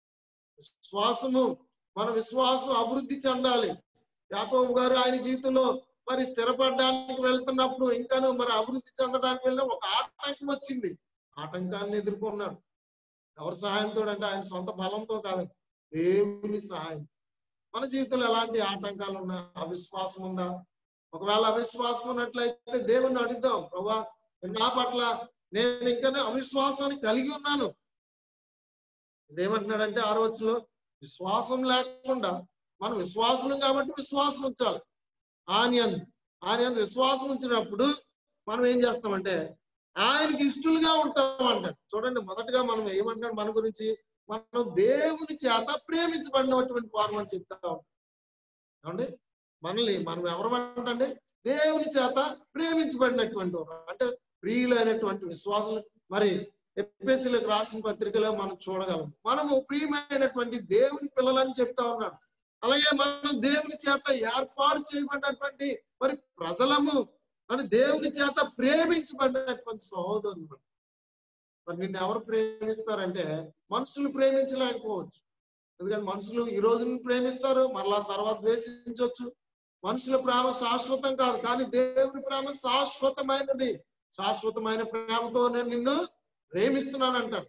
విశ్వాసము, మన విశ్వాసం అభివృద్ధి చెందాలి. యాకోబు గారు ఆయన జీవితంలో మరి స్థిరపడడానికి వెళ్తున్నప్పుడు ఇంకాను మరి అభివృద్ధి చెందడానికి వెళ్ళిన ఒక ఆటంకం వచ్చింది. ఆటంకాన్ని ఎదుర్కొన్నాడు. ఎవరి సహాయంతో అంటే ఆయన సొంత బలంతో కాదు, దేవుని సహాయం. మన జీవితంలో ఎలాంటి ఆటంకాలు ఉన్నాయి? అవిశ్వాసం ఉందా? ఒకవేళ అవిశ్వాసం ఉన్నట్లయితే దేవుణ్ణి అడుగుదాం, ప్రభా నా పట్ల నేను ఇంకానే అవిశ్వాసాన్ని కలిగి ఉన్నాను. ఇదేమంటున్నాడంటే 6వ వచనంలో విశ్వాసం లేకుండా మనం విశ్వాసం కాబట్టి విశ్వాసం ఉంచాలి. ఆయన విశ్వాసం ఉంచినప్పుడు మనం ఏం చేస్తామంటే ఆయనకి ఇష్టలుగా ఉంటాం అంటాడు. చూడండి, మొదటగా మనం ఏమంటాడు మన గురించి, మనం దేవుని చేత ప్రేమించబడినటువంటి వారు అని చెప్తాం. ఏమండి, మనం ఎవరమంటే దేవుని చేత ప్రేమించబడినటువంటి వారు అంటే ప్రియులైనటువంటి విశ్వాసులు. మరి ఎఫెసీయులకు రాసిన పత్రికలో మనం చూడగలం, మనము ప్రియమైనటువంటి దేవుని పిల్లలని చెప్తా ఉన్నాడు. అలాగే మనం దేవుని చేత ఏర్పాటు చేయబడినటువంటి మరి ప్రజలము అని దేవుని చేత ప్రేమించబడినటువంటి సహోదరులు. మరి నిన్ను ఎవరు ప్రేమిస్తారంటే మనుషులు ప్రేమించలేకపోవచ్చు. ఎందుకంటే మనుషులు ఈ రోజు ప్రేమిస్తారు, మరలా తర్వాత ద్వేషించవచ్చు. మనుషుల ప్రేమ శాశ్వతం కాదు, కానీ దేవుని ప్రేమ శాశ్వతమైనది. శాశ్వతమైన ప్రేమతో నేను నిన్ను ప్రేమిస్తున్నాను అంటాడు.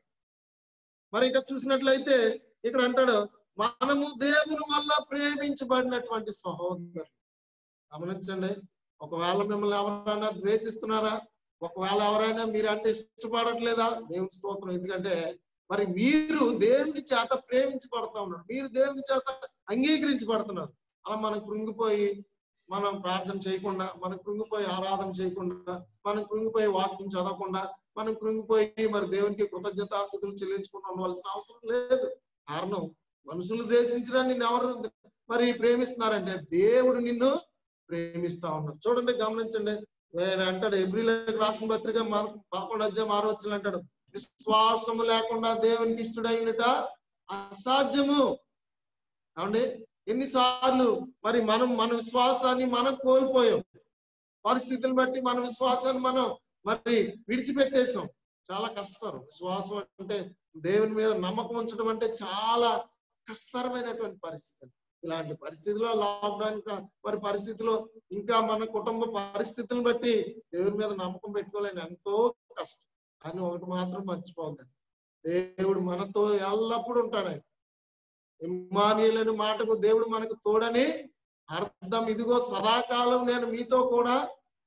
మరి ఇక చూసినట్లయితే ఇక్కడ అంటాడు, మనము దేవుని వల్ల ప్రేమించబడినటువంటి సహోదరులు. గమనించండి, ఒకవేళ మిమ్మల్ని ఎవరైనా ద్వేషిస్తున్నారా, ఒకవేళ ఎవరైనా మీరంటే ఇష్టపడట్లేదా, దేవుని స్తోత్రం. ఎందుకంటే మరి మీరు దేవుని చేత ప్రేమించబడతా ఉన్నారు, మీరు దేవుని చేత అంగీకరించబడుతున్నారు. అలా మనం కృంగిపోయి మనం ప్రార్థన చేయకుండా, మనం కృంగిపోయి ఆరాధన చేయకుండా, మనం కృంగిపోయి వాక్యం చదవకుండా, మనం కృంగిపోయి మరి దేవునికి కృతజ్ఞతాస్తుతులు చెల్లించుకుండా ఉండవలసిన అవసరం లేదు. కారణం, మనుషులు ద్వేషించడా నిన్ను ఎవరు మరి ప్రేమిస్తున్నారంటే దేవుడు నిన్ను ప్రేమిస్తా ఉన్నాడు. చూడండి, గమనించండి, అంటాడు ఎబ్రీలకు రాసిన పత్రిక 11వ అధ్యాయం 6వ వచనం అంటాడు, విశ్వాసము లేకుండా దేవునికి ఇష్టడైనట అసాధ్యము. అవునండి, ఎన్నిసార్లు మరి మన విశ్వాసాన్ని మనం కోల్పోయాం. పరిస్థితులను బట్టి మన విశ్వాసాన్ని మనం మరి విడిచిపెట్టేసాం. చాలా కష్టం. విశ్వాసం అంటే దేవుని మీద నమ్మకం ఉంచడం అంటే చాలా కష్టతరమైనటువంటి పరిస్థితి. ఇలాంటి పరిస్థితిలో లాక్డౌన్ మరి పరిస్థితిలో ఇంకా మన కుటుంబ పరిస్థితులను బట్టి దేవుని మీద నమ్మకం పెట్టుకోలేని ఎంతో కష్టం. కానీ ఒకటి మాత్రం మర్చిపోద్దండి, దేవుడు మనతో ఎల్లప్పుడూ ఉంటాడు. ఇమ్మానుయేలు అనే మాటకు దేవుడు మనకు తోడని అర్థం. ఇదిగో సదాకాలం నేను మీతో కూడా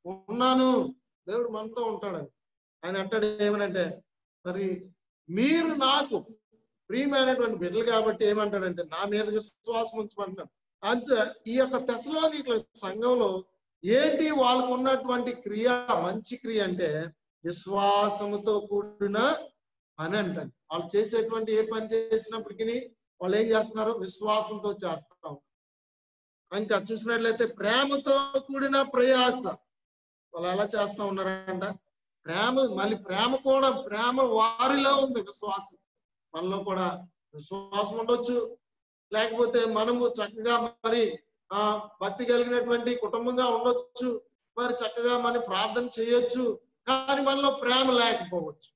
ఉన్నాను, దేవుడు మనతో ఉంటాడని. ఆయన అంటాడు ఏమనంటే, మరి మీరు నాకు ప్రియమైనటువంటి బిడ్డలు కాబట్టి ఏమంటాడంటే నా మీద విశ్వాసం ఉంచమంటున్నాడు. అంతే ఈ యొక్క తెస్సలోనికల సంఘంలో ఏంటి వాళ్ళకు ఉన్నటువంటి క్రియ, మంచి క్రియ అంటే విశ్వాసముతో కూడిన పని అంటాడు. వాళ్ళు చేసేటువంటి ఏ పని చేసినప్పటికీ వాళ్ళు ఏం చేస్తున్నారు? విశ్వాసంతో చేస్తాం. ఇంకా చూసినట్లయితే ప్రేమతో కూడిన ప్రయాస వాళ్ళు ఎలా చేస్తా ఉన్నారంట? ప్రేమ, మళ్ళీ ప్రేమ కూడా, ప్రేమ వారిలో ఉంది, విశ్వాసం మనలో కూడా విశ్వాసం ఉండొచ్చు. లేకపోతే మనము చక్కగా మరి భక్తి కలిగినటువంటి కుటుంబంగా ఉండొచ్చు, మరి చక్కగా మనం ప్రార్థన చేయొచ్చు, కానీ మనలో ప్రేమ లేకపోవచ్చు.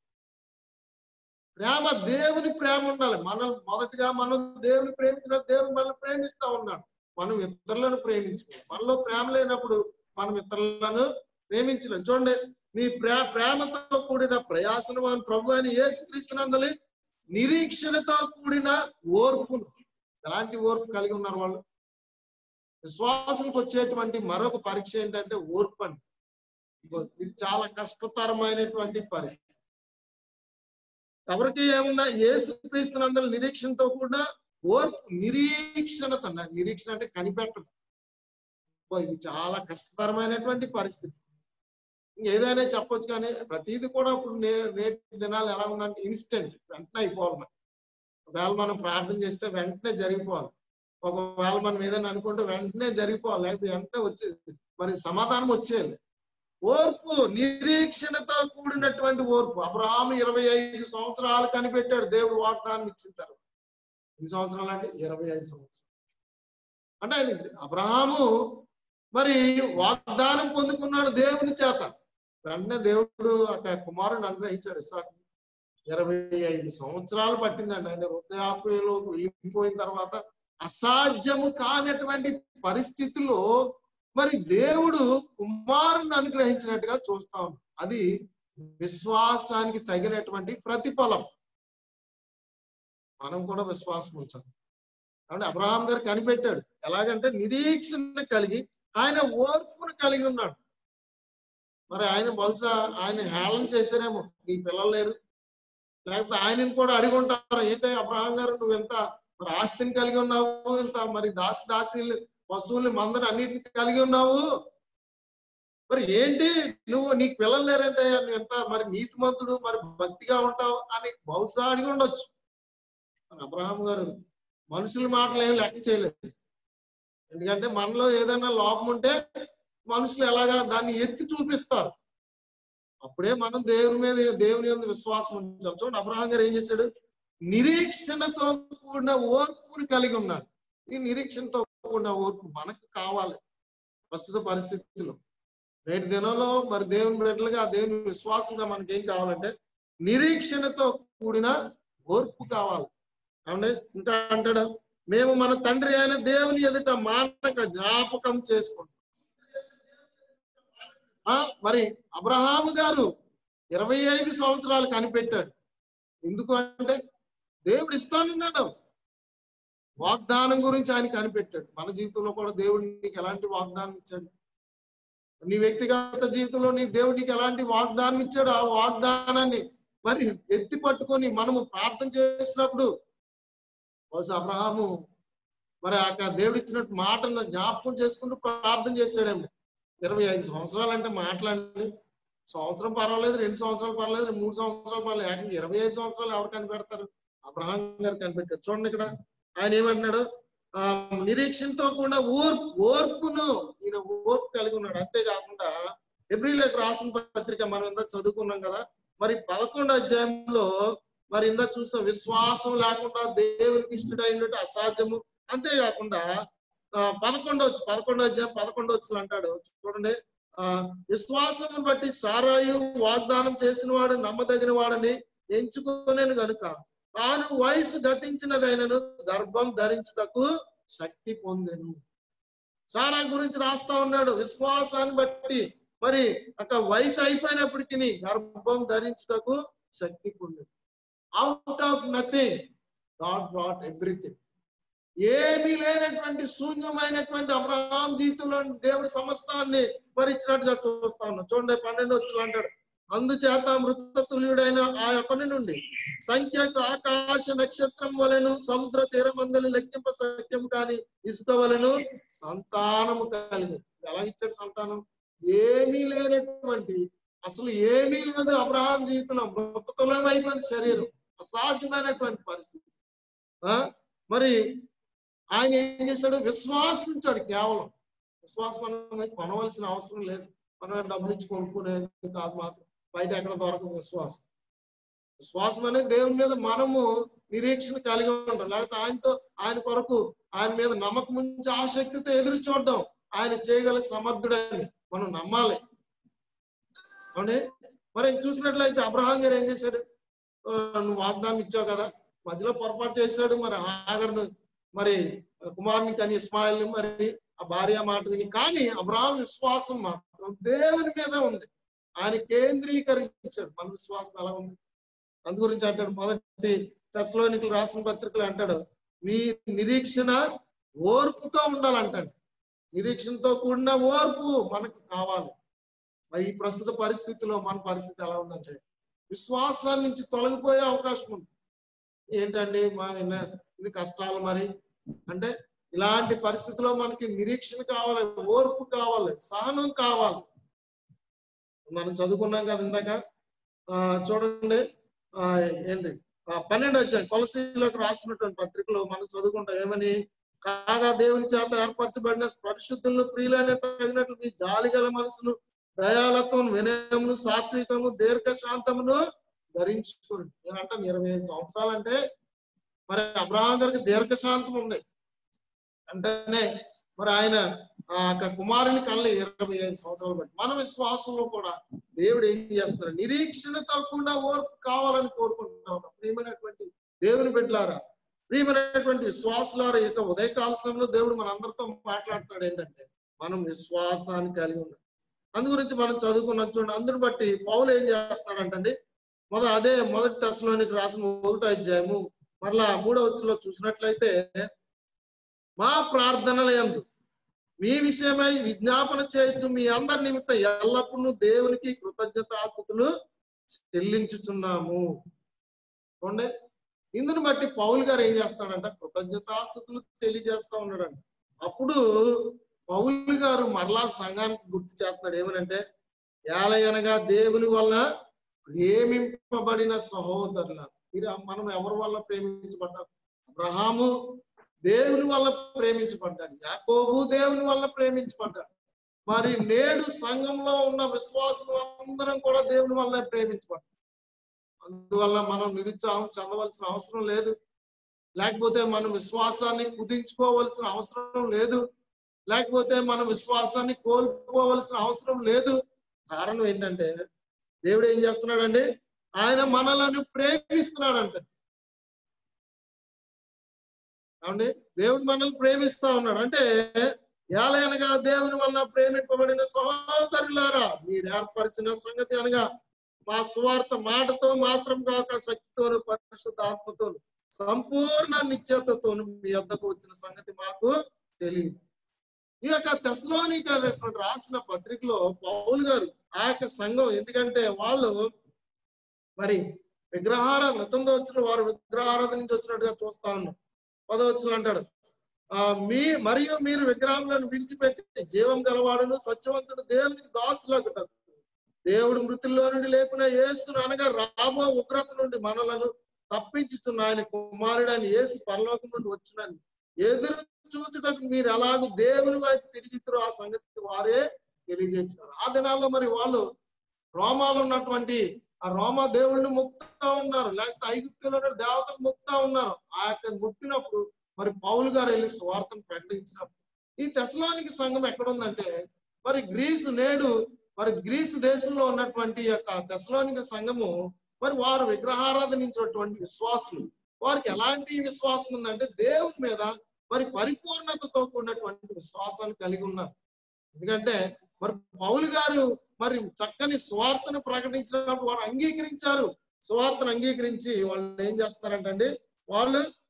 ప్రేమ, దేవుని ప్రేమ ఉండాలి. మనం మొదటిగా మనం దేవుని ప్రేమించిన, దేవుని మనల్ని ప్రేమిస్తా ఉన్నాడు. మనం ఇతరులను ప్రేమించుకోవాలి. మనలో ప్రేమ లేనప్పుడు మనం ఇతరులను ప్రేమించలేం. చూడండి, మీ ప్రేమతో కూడిన ప్రయాసను మన ప్రభు అని యేసుక్రీస్తునందలి నిరీక్షణతో కూడిన ఓర్పును. ఎలాంటి ఓర్పు కలిగి ఉన్నారు వాళ్ళు? విశ్వాసానికి వచ్చేటువంటి మరొక పరీక్ష ఏంటంటే ఓర్పు అండి. ఇది చాలా కష్టతరమైనటువంటి పరిస్థితి. ఎవరికి ఏముందా? యేసుక్రీస్తునందలి నిరీక్షణతో కూడిన ఓర్పు, నిరీక్షణతో. నిరీక్షణ అంటే కనిపెట్టడం. ఇది చాలా కష్టతరమైనటువంటి పరిస్థితి. ఏదైనా చెప్పొచ్చు, కానీ ప్రతిదీ కూడా ఇప్పుడు నేటి దినాలు ఎలా ఉందంటే ఇన్స్టెంట్, వెంటనే అయిపోవాలి. ఒకవేళ మనం ప్రార్థన చేస్తే వెంటనే జరిగిపోవాలి. ఒకవేళ మనం ఏదైనా అనుకుంటే వెంటనే జరిగిపోవాలి, లేకపోతే వెంటనే వచ్చేది మరి సమాధానం వచ్చేయాలి. ఓర్పు, నిరీక్షణతో కూడినటువంటి ఓర్పు. అబ్రహాము 25 సంవత్సరాలు కనిపెట్టాడు దేవుడు వాగ్దానం ఇచ్చిన తర్వాత. ఎన్ని సంవత్సరాలు అంటే 25 సంవత్సరాలు. అంటే అబ్రహాము మరి వాగ్దానం పొందుకున్నాడు దేవుని చేత. వెంటనే దేవుడు ఒక కుమారుని అనుగ్రహించాడు ఇస్సాకు. 25 సంవత్సరాలు పట్టిందండి. ఆయన వృద్ధాప్యంలోకి వెళ్ళిపోయిన తర్వాత అసాధ్యము కానటువంటి పరిస్థితుల్లో మరి దేవుడు కుమారుని అనుగ్రహించినట్టుగా చూస్తా ఉన్నాం. అది విశ్వాసానికి తగినటువంటి ప్రతిఫలం. మనం కూడా విశ్వాసం ఉంచాలి. కాబట్టి అబ్రహాం గారు కనిపెట్టాడు. ఎలాగంటే నిరీక్షణ కలిగి ఆయన ఓర్పును కలిగి ఉన్నాడు. మరి ఆయన బహుశా ఆయన హేళన చేశారేమో, నీ పిల్లలు లేరు, లేకపోతే ఆయనను కూడా అడిగి ఉంటారు, ఏంటంటే అబ్రహాం గారు నువ్వు ఎంత మరి ఆస్తిని కలిగి ఉన్నావు, ఇంత మరి దాసి వస్తువుల్ని మందరు అన్నిటిని కలిగి ఉన్నావు, మరి ఏంటి నువ్వు, నీకు పిల్లలు లేరంటే నువ్వు ఎంత మరి నీతిమంతుడు, మరి భక్తిగా ఉంటావు అని బహుశా అడిగి ఉండొచ్చు. అబ్రహాం గారు మనుషుల మాటలు ఏమి లెక్క చేయలేదు. ఎందుకంటే మనలో ఏదైనా లోపం ఉంటే మనుషులు ఎలాగా దాన్ని ఎత్తి చూపిస్తారు. అప్పుడే మనం దేవుని మీద విశ్వాసం ఉంచాం. చూడండి, అబ్రహాం గారు ఏం చేశాడు? నిరీక్షణతో కూడిన ఓర్పుని కలిగి ఉన్నాడు. ఈ నిరీక్షణతో కూడిన ఓర్పు మనకు కావాలి ప్రస్తుత పరిస్థితుల్లో. నేటి దినంలో మరి దేవుని బిడ్డలుగా, దేవుని విశ్వాసంగా మనకి ఏం కావాలంటే నిరీక్షణతో కూడిన ఓర్పు కావాలి. అవునే, ఇంకా అంటాడు, మేము మన తండ్రి అయిన దేవుని ఎదుట మానక జ్ఞాపకం చేసుకుంటాం. మరి అబ్రహాము గారు 25 సంవత్సరాలు కనిపెట్టాడు. ఎందుకు అంటే దేవుడు ఇస్తానన్నాడు. వాగ్దానం గురించి ఆయన కనిపెట్టాడు. మన జీవితంలో కూడా దేవుడు నీకు ఎలాంటి వాగ్దానం ఇచ్చాడు? నీ వ్యక్తిగత జీవితంలో నీ దేవుడు నీకు ఎలాంటి వాగ్దానం ఇచ్చాడు? ఆ వాగ్దానాన్ని మరి ఎత్తి పట్టుకొని మనము ప్రార్థన చేసినప్పుడు బహుశా అబ్రహాము మరి ఆ దేవుడు ఇచ్చినట్టు మాటను జ్ఞాపకం చేసుకుంటూ ప్రార్థన చేశాడేమో. 25 సంవత్సరాలు అంటే మాట్లాడండి. సంవత్సరం పర్వాలేదు, 2 సంవత్సరాలు పర్వాలేదు, 3 సంవత్సరాలు పర్వాలేదు, ఏకంగా 25 సంవత్సరాలు ఎవరు కనిపెడతారు? అబ్రహాం గారు కనిపెట్టారు. చూడండి, ఇక్కడ ఆయన ఏమంటున్నాడు? నిరీక్షణతో కూడా ఓర్పును, ఈయన ఓర్పు కలిగి ఉన్నాడు. అంతేకాకుండా హెబ్రీయులకు రాసిన పత్రిక మనం ఇందా చదువుకున్నాం కదా, మరి 11వ అధ్యాయంలో మరి ఇందా చూసాం, విశ్వాసం లేకుండా దేవునికి ఇష్టడైనట్టు అసాధ్యము. అంతేకాకుండా 11వ అధ్యాయం 11వ వచనం అంటాడు, చూడండి, విశ్వాసం బట్టి సారాయు వాగ్దానం చేసిన వాడు నమ్మదగిన వాడని ఎంచుకోలేను గనుక తాను వయసు గతించినదైనను గర్భం ధరించుటకు శక్తి పొందెను. సారా గురించి రాస్తా ఉన్నాడు. విశ్వాసాన్ని బట్టి మరి ఒక వయసు అయిపోయినప్పటికీ గర్భం ధరించుటకు శక్తి పొందెను. Out of nothing God brought everything. ఏమీ లేనటువంటి శూన్యమైనటువంటి అబ్రహాం జీవితంలో దేవుడి సమస్తాన్ని మరి ఇచ్చినట్టుగా చూస్తా ఉన్నాం. చూడండి 12 వచనంలో అంటాడు, అందుచేత మృతతుల్యుడైన ఆ యొక్కని నుండి సంఖ్యకు ఆకాశ నక్షత్రం వలెను సముద్ర తీరమందులు లెక్కింప సత్యం కాని ఇసుక వలెను సంతానము కలిగి. ఎలా ఇచ్చాడు సంతానం? ఏమీ లేనటువంటి, అసలు ఏమీ లేదు అబ్రహాం జీవితంలో, మృతతుల్యం అయిపోయింది శరీరం, అసాధ్యమైనటువంటి పరిస్థితి. మరి ఆయన ఏం చేశాడు? విశ్వాసం ఉంచాడు. కేవలం విశ్వాసం అనేది కొనవలసిన అవసరం లేదు, మనం డబ్బులు ఇచ్చి కొనుక్కునేది కాదు, మాత్రం బయట ఎక్కడ దొరకదు విశ్వాసం. విశ్వాసం అనేది దేవుని మీద మనము నిరీక్షణ కలిగి ఉంటాం, లేకపోతే ఆయన కొరకు ఆయన మీద నమ్మకం ఉంచి ఆసక్తితో ఎదురు చూడడం, ఆయన చేయగల సమర్థుడని మనం నమ్మాలి. అవునే? మరి చూసినట్లయితే అబ్రహాం గారు ఏం చేశాడు? నువ్వు వాగ్దానం ఇచ్చావు కదా, మధ్యలో పొరపాటు చేశాడు. మరి హాగర్ను మరి కుమారుని కానీ ఇస్మాయిల్ని మరి ఆ భార్య మాట విని, కానీ అబ్రహాం విశ్వాసం మాత్రం దేవుని మీద ఉంది, ఆయన కేంద్రీకరించాడు. మన విశ్వాసం ఎలా ఉంది? అందు గురించి అంటాడు, మొదటి తెస్సలోనికీయులకు రాసిన పత్రికలు అంటాడు, మీ నిరీక్షణ ఓర్పుతో ఉండాలంటాడు. నిరీక్షణతో కూడిన ఓర్పు మనకు కావాలి. మరి ఈ ప్రస్తుత పరిస్థితిలో మన పరిస్థితి ఎలా ఉందంటే విశ్వాసాన్ని నుంచి తొలగిపోయే అవకాశం ఉంది. ఏంటండి మా ఇన్ని కష్టాలు మరి అంటే, ఇలాంటి పరిస్థితిలో మనకి నిరీక్షణ కావాలి, ఓర్పు కావాలి, సహనం కావాలి. మనం చదువుకున్నాం కదా ఇందాక, చూడండి ఏంటి 12 అధ్యాయం కొలసీలకు రాసినటువంటి పత్రికలో మనం చదువుకుంటాం ఏమని, కాగా దేవుని చేత ఏర్పరచబడిన పరిశుద్ధులను ప్రియులైన తగినట్లు మీ జాలి గల మనసును దయాలత్వం వినయమును సాత్వికము దీర్ఘశాంతమును ధరించుకోండి. నేను అంటాను 25 సంవత్సరాలు అంటే మరి అబ్రహాం గారికి దీర్ఘశాంతం ఉంది అంటేనే మరి ఆయన కుమారుని కళ్ళ 25 సంవత్సరాలు బట్టి మన విశ్వాసంలో కూడా దేవుడు ఏం చేస్తారు? నిరీక్షణతో కూడా ఓర్పు కావాలని కోరుకుంటా ఉన్నాం. ప్రియమైనటువంటి దేవుని బిడ్డలారా, ప్రియమైనటువంటి విశ్వాసులారా, ఇక ఉదయకాల సమయంలో దేవుడు మనందరితో మాట్లాడుతున్నాడు ఏంటంటే మనం విశ్వాసాన్ని కలిగి ఉన్నాం. అందు గురించి మనం చదువుకున్నాం చూడండి. అందుని బట్టి పౌలు ఏం చేస్తాడంటండి, మొదటి తెస్సలోనికీయులకు రాసిన 1వ అధ్యాయము మరలా 3వ వచనంలో చూసినట్లయితే, మా ప్రార్థనల యందు మీ విషయమై విజ్ఞాపన చేయొచ్చు, మీ అందరి నిమిత్తం ఎల్లప్పుడూ దేవునికి కృతజ్ఞతాస్తుతులు చెల్లించుచున్నాము. చూడండి, ఇందుని బట్టి పౌలు గారు ఏం చేస్తాడంట? కృతజ్ఞతాస్తుతులు తెలియజేస్తా ఉన్నాడంట. అప్పుడు పౌలు గారు మరలా సంఘానికి గుర్తు చేస్తున్నాడు ఏమనంటే, ఏలయనగా దేవుని వల్ల ప్రేమింపబడిన సహోదరుల. మనం ఎవరి వల్ల ప్రేమించబడ్డాం? అబ్రహాము దేవుని వల్ల ప్రేమించబడ్డాడు, యాకోబు దేవుని వల్ల ప్రేమించబడ్డాడు. మరి నేడు సంఘంలో ఉన్న విశ్వాసులు అందరం కూడా దేవుని వల్ల ప్రేమించబడ్డారు. అందువల్ల మనం నిరుత్సాహం చెందవలసిన అవసరం లేదు, లేకపోతే మనం విశ్వాసాన్ని కుదించుకోవలసిన అవసరం లేదు, లేకపోతే మనం విశ్వాసాన్ని కోల్పోవలసిన అవసరం లేదు. కారణం ఏంటంటే దేవుడు ఏం చేస్తున్నాడండి? ఆయన మనలను ప్రేమిస్తున్నాడంట. అవునండి, దేవుడు మనల్ని ప్రేమిస్తా ఉన్నాడు. అంటే ఏలయనగా దేవుని వల్ల ప్రేమింపబడిన సహోదరులారా, మీరు ఏర్పరిచిన సంగతి అనగా మా సువార్త మాటతో మాత్రం కాక శక్తితోను పరిశుద్ధ ఆత్మతోను సంపూర్ణ నిశ్చయతతోను మీ వద్దకు వచ్చిన సంగతి మాకు తెలియదు. ఈ యొక్క తెస్సలోనికీయులకు రాసిన పత్రికలో పౌలు గారు ఆ యొక్క సంఘం, ఎందుకంటే వాళ్ళు మరి విగ్రహారాధన 19వ వచనం వారు విగ్రహారాధన నుంచి వచ్చినట్టుగా చూస్తా ఉన్నాం. 10వ వచనం అంటాడు, మరియు మీరు విగ్రహములను విడిచిపెట్టి జీవం గలవాడును సత్యవంతుడు దేవునికి దాసులగుట, దేవుడు మృతుల్లో నుండి లేపిన యేసును అనగా రాబో ఉగ్రత నుండి మనలను తప్పించుచున్న ఆయన కుమారుడైన యేసు పరలోకం నుండి వచ్చునని ఎదురు చూచుటకు మీరు ఎలాగూ దేవుని వైపు తిరిగితురు ఆ సంగతి వారే తెలియజేస్తున్నారు. ఆ దినాల్లో మరి వాళ్ళు రోమాలో ఉన్నటువంటి ఆ రోమా దేవుడిని మొక్కుతా ఉన్నారు, లేకపోతే ఐగుప్తులో దేవతలు మొక్కుతా ఉన్నారు. ఆ యొక్క మొక్కినప్పుడు మరి పౌలు గారు వెళ్ళి సువార్తను ప్రకటించినప్పుడు ఈ తెస్సలోనికీ సంఘం ఎక్కడ ఉందంటే మరి గ్రీసు దేశంలో ఉన్నటువంటి యొక్క తెస్సలోనికీ సంఘము మరి వారు విగ్రహారాధనించినటువంటి విశ్వాసులు. వారికి ఎలాంటి విశ్వాసం ఉందంటే దేవుని మీద మరి పరిపూర్ణతతో కూడినటువంటి విశ్వాసాన్ని కలిగి ఉన్నారు. ఎందుకంటే మరి పౌలు గారు మరి చక్కని సువార్తను ప్రకటించినప్పుడు వారు అంగీకరించారు. సువార్తను అంగీకరించి వాళ్ళు ఏం చేస్తారంటండి, వాళ్ళు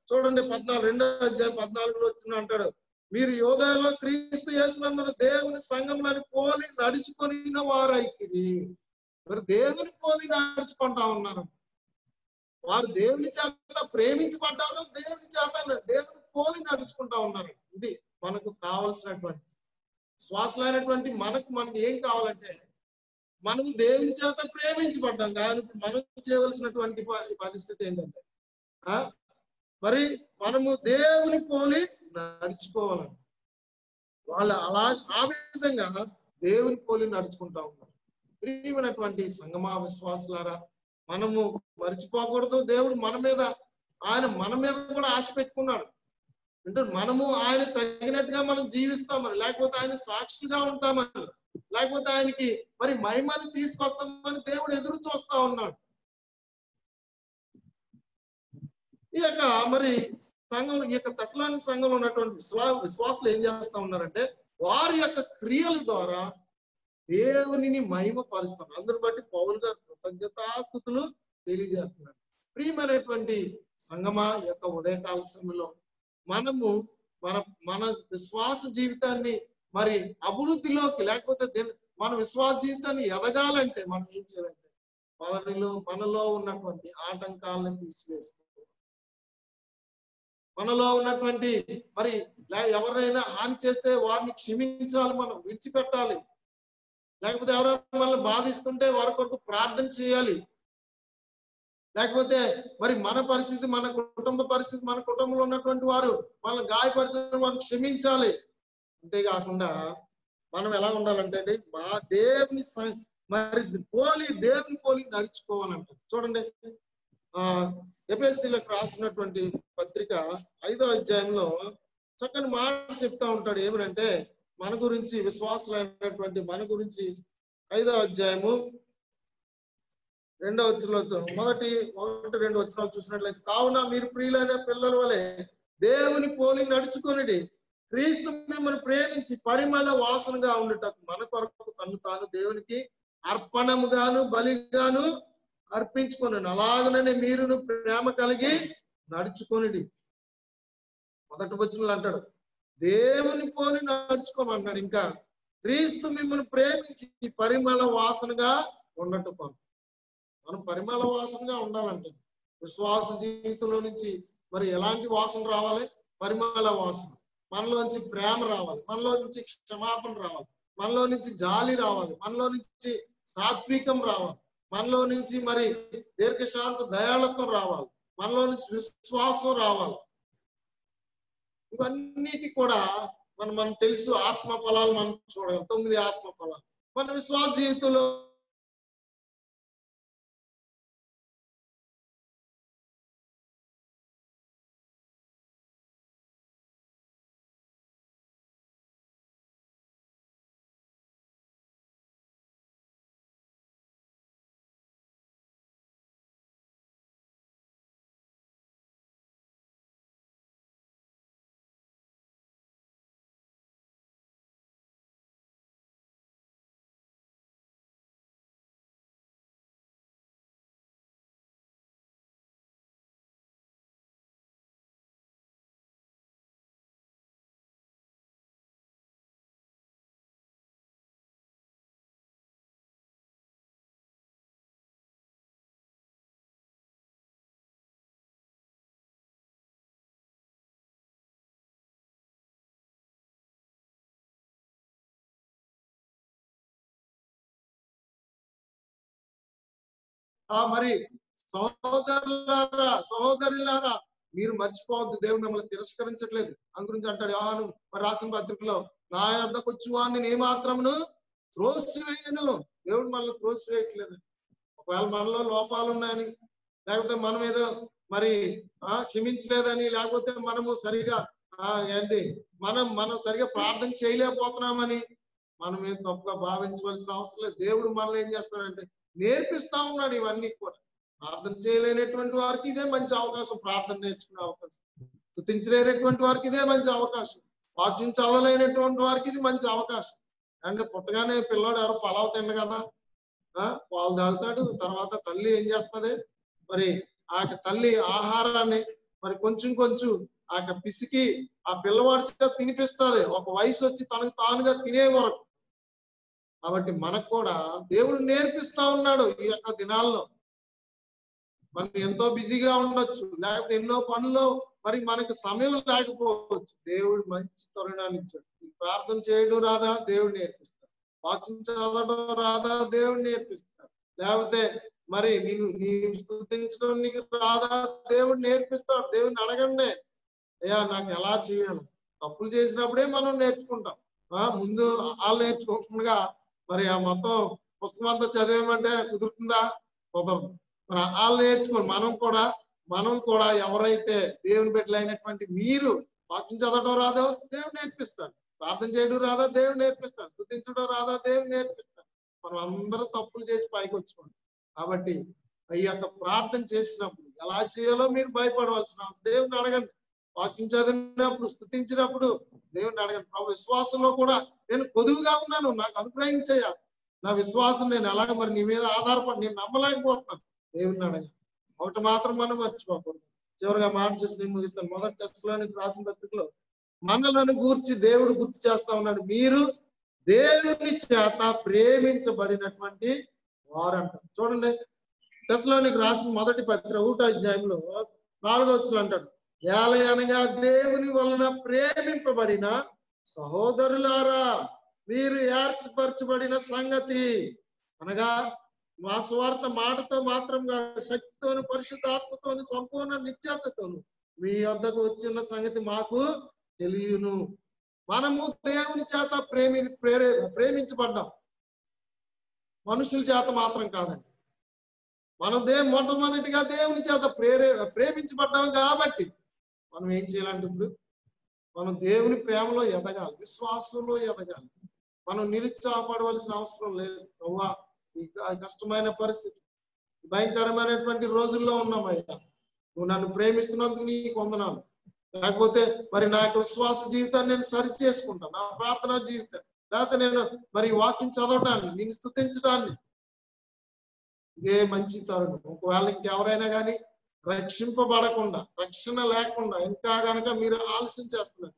చూడండి 2వ అధ్యాయం 14 వచ్చిన అంటాడు, మీరు యోదయలో క్రీస్తు యేసునందున దేవుని సంఘములను పోలి నడుచుకొని వారైతిరి. మరి దేవుని పోలి నడుచుకుంటా ఉన్నారు. వారు దేవుని చేత ప్రేమించబడ్డారు, దేవుని పోలి నడుచుకుంటా ఉన్నారు. ఇది మనకు కావలసినటువంటి శ్వాసలైనటువంటి మనకు ఏం కావాలంటే, మనము దేవుని చేత ప్రేమించబడ్డాం. కానీ మనం చేయవలసినటువంటి పరిస్థితి ఏంటంటే, మరి మనము దేవుని పోలి నడుచుకోవాలండి. వాళ్ళు ఆ విధంగా దేవుని పోలి నడుచుకుంటా ఉన్నారు. ప్రియమైనటువంటి సంగమా విశ్వాసులారా, మనము మర్చిపోకూడదు, దేవుడు ఆయన మన మీద కూడా ఆశ పెట్టుకున్నాడు. అంటే మనము ఆయన తగినట్టుగా మనం జీవిస్తామని, లేకపోతే ఆయన సాక్షిగా ఉంటామని, లేకపోతే ఆయనకి మరి మహిమని తీసుకొస్తామని దేవుడు ఎదురు చూస్తా ఉన్నాడు. ఈ యొక్క మరి సంఘం, ఈ యొక్క తెస్సలోనిక సంఘంలో ఉన్నటువంటి విశ్వాసులు ఏం చేస్తా ఉన్నారంటే, వారి యొక్క క్రియల ద్వారా దేవునిని మహిమ పరుస్తారు. అందరు బట్టి పౌలు గారు కృతజ్ఞతాస్తుతులు తెలియజేస్తున్నారు. ప్రియమైనటువంటి సంగమా యొక్క ఉదయకాల సమయంలో మనము మన విశ్వాస జీవితాన్ని మరి అభివృద్ధిలోకి, లేకపోతే మన విశ్వాస జీవితాన్ని ఎదగాలంటే మనం ఏం చేయాలంటే, మనలో ఉన్నటువంటి ఆటంకాలను తీసివేసుకోవాలి. మనలో ఉన్నటువంటి మరి ఎవరైనా హాని చేస్తే వారిని క్షమించాలి, మనం విడిచిపెట్టాలి. లేకపోతే ఎవరైనా మనల్ని బాధిస్తుంటే వారి కొరకు ప్రార్థన చేయాలి. లేకపోతే మరి మన పరిస్థితి, మన కుటుంబ పరిస్థితి, మన కుటుంబంలో ఉన్నటువంటి వారు మనల్ని గాయపరిచిన వారిని క్షమించాలి. అంతేకాకుండా మనం ఎలా ఉండాలంటే, మా దేవుని మరి దేవుని పోలి నడుచుకోవాలంట. చూడండి, ఎఫెసీయులకు రాసినటువంటి పత్రిక 5వ అధ్యాయంలో చక్కని మాట చెప్తా ఉంటాడు. ఏమనంటే, మన గురించి, విశ్వాసులైనటువంటి మన గురించి 5వ అధ్యాయము 2వ వచనంలో, 1-2 వచనాలు చూసినట్లయితే, కావున మీరు ప్రియులైన పిల్లల వలె దేవుని పోలి నడుచుకొనిడి, క్రీస్తు మిమ్మల్ని ప్రేమించి పరిమళ వాసనగా ఉండటకు మన కొరకు తను తాను దేవునికి అర్పణముగాను బలిగాను అర్పించుకొనండి. అలాగనే మీరును ప్రేమ కలిగి నడుచుకొనిడి. 1వ వచనంలో అంటాడు, దేవుని పోలి నడుచుకోమంటాడు. ఇంకా క్రీస్తు మిమ్మల్ని ప్రేమించి పరిమళ వాసనగా ఉండటం. మనం పరిమళ వాసనగా ఉండాలంటే విశ్వాస జీవితంలో నుంచి మరి ఎలాంటి వాసన రావాలి? పరిమళ వాసన. మనలోంచి ప్రేమ రావాలి, మనలో నుంచి క్షమాపణ రావాలి, మనలో నుంచి జాలి రావాలి, మనలో నుంచి సాత్వికం రావాలి, మనలో నుంచి మరి దీర్ఘశాంత దయాళత్వం రావాలి, మనలో నుంచి విశ్వాసం రావాలి. ఇవన్నిటి కూడా మనం తెలుసు. ఆత్మ ఫలాలు మనం చూడగలం, 9 ఆత్మ ఫలాలు మన విశ్వాస జీవితంలో మరి సహోదరులారా మీరు మర్చిపోవద్దు, దేవుడు మిమ్మల్ని తిరస్కరించట్లేదు. అందు గురించి అంటాడు యోహాను మరి రాసిన పత్రికలో, నా యొద్దకు వచ్చి వాడిని ఏ మాత్రమును త్రోసివేయను. దేవుడు మనల్ని త్రోసివేయట్లేదు. ఒకవేళ మనలో లోపాలు ఉన్నాయని, లేకపోతే మనం ఏదో మరి క్షమించలేదని, లేకపోతే మనము సరిగా మనం సరిగా ప్రార్థన చేయలేకపోతున్నామని మనం ఏం తప్పుగా భావించవలసిన అవసరం లేదు. దేవుడు మనల్ని ఏం చేస్తాడంటే నేర్పిస్తా ఉన్నాడు ఇవన్నీ కూడా. ప్రార్థన చేయలేనటువంటి వారికి ఇదే మంచి అవకాశం, ప్రార్థన నేర్చుకునే అవకాశం. స్తుతించలేనటువంటి వారికి ఇదే మంచి అవకాశం, వాక్యం చదవలేనటువంటి వారికి ఇది మంచి అవకాశం. అంటే పుట్టగానే పిల్లోడు ఎవరు ఫలావు తిండు కదా, పాలు తాగుతాడు. తర్వాత తల్లి ఏం చేస్తుంది, మరి ఆ తల్లి ఆహారాన్ని మరి కొంచెం కొంచెం ఆ పిసికి ఆ పిల్లవాడి చేత తినిపిస్తుంది ఒక వయసు వచ్చి తనకు తానుగా తినే వరకు. కాబట్టి మనకు కూడా దేవుడు నేర్పిస్తా ఉన్నాడు. ఈ యొక్క దినాల్లో మనం ఎంతో బిజీగా ఉండొచ్చు, లేకపోతే ఎన్నో పనుల్లో మరి మనకు సమయం లేకపోవచ్చు. దేవుడు మంచి తరుణాన్ని ఇచ్చాడు. ప్రార్థన చేయడం రాదా, దేవుడు నేర్పిస్తాడు. వాక్యం చదవడం రాదా, దేవుడు నేర్పిస్తాడు. లేకపోతే మరి నీవు స్తుతించడం నీకు రాదా, దేవుడు నేర్పిస్తాడు. దేవుడిని అడగండి, అయ్యా నాకు ఎలా చేయాలి. తప్పులు చేసినప్పుడే మనం నేర్చుకుంటాం. ముందు వాళ్ళు నేర్చుకోకుండా మరి ఆ మొత్తం పుస్తకం అంతా చదివేమంటే కుదురుతుందా? కుదరదు. మరి వాళ్ళు నేర్చుకోండి. మనం కూడా ఎవరైతే దేవుని బిడ్డలైనటువంటి మీరు వాక్యం చదవడం రాదో, దేవుడు నేర్పిస్తాడు. ప్రార్థన చేయడం రాదా, దేవుడు నేర్పిస్తాడు. స్తుతించడం రాదా, దేవుడు నేర్పిస్తాడు. మనం అందరూ తప్పులు చేసి పైకి వచ్చుకోండి. కాబట్టి ఈ యొక్క ప్రార్థన చేసినప్పుడు ఎలా చేయాలో మీరు భయపడవలసిన అవసరం. దేవుని అడగండి. వాక్యం చదివినప్పుడు, స్తుతించినప్పుడు దేవుని అడగండి. ప్రభు విశ్వాసంలో కూడా నేను కొదువుగా ఉన్నాను, నాకు అనుగ్రహించేయాలి. నా విశ్వాసం నేను ఎలాగ మరి నీ మీద ఆధారపడి నేను నమ్మలేకపోతున్నాను. దేవుని అడగండి. ఒకటి మాత్రం మనం మర్చిపోకూడదు. చివరిగా మాట చేసి నేను ముగిస్తాను. మొదటి తెస్సలోనికీ రాసిన పత్రికలో మనలను గూర్చి దేవుడు గుర్తు చేస్తా ఉన్నాడు. మీరు దేవుని చేత ప్రేమించబడినటువంటి వారంట. చూడండి, తెస్సలోనికీ రాసిన మొదటి పత్రిక 1వ అధ్యాయంలో 4వ వచనం అంటాడు, ఏలయనగా దేవుని వలన ప్రేమింపబడిన సహోదరులారా, మీరు ఏర్పరచబడిన సంగతి అనగా మా స్వార్థ మాటతో మాత్రంగా శక్తితోను పరిశుద్ధాత్మతోను సంపూర్ణ నిశ్చయతతోను మీ వద్దకు వచ్చిన సంగతి మాకు తెలియను. మనము దేవుని చేత ప్రేమించబడ్డాం, మనుషుల చేత మాత్రం కాదండి. మనం మొట్టమొదటిగా దేవుని చేత ప్రేమించబడ్డాం. కాబట్టి మనం ఏం చేయాలంటే ఇప్పుడు మనం దేవుని ప్రేమలో ఎదగాలి, విశ్వాసంలో ఎదగాలి. మనం నిరుత్సాహపడవలసిన అవసరం లేదు. ప్రభువా ఈ కష్టమైన పరిస్థితి, భయంకరమైనటువంటి రోజుల్లో ఉన్నామయ్యా, నువ్వు నన్ను ప్రేమిస్తున్నందుకు నీకు వందనాలు. లేకపోతే మరి నా యొక్క విశ్వాస జీవితాన్ని నేను సరి చేసుకుంటాను, నా ప్రార్థనా జీవితాన్ని, లేకపోతే నేను మరి వాక్యం చదవడాన్ని, నేను స్తుతించడాన్ని. ఇదే మంచి తరుణం. ఒకవేళ ఇంకెవరైనా కానీ రక్షింపబడకుండా, రక్షణ లేకుండా ఇంకా గనక మీరు ఆలస్యం చేస్తున్నారు,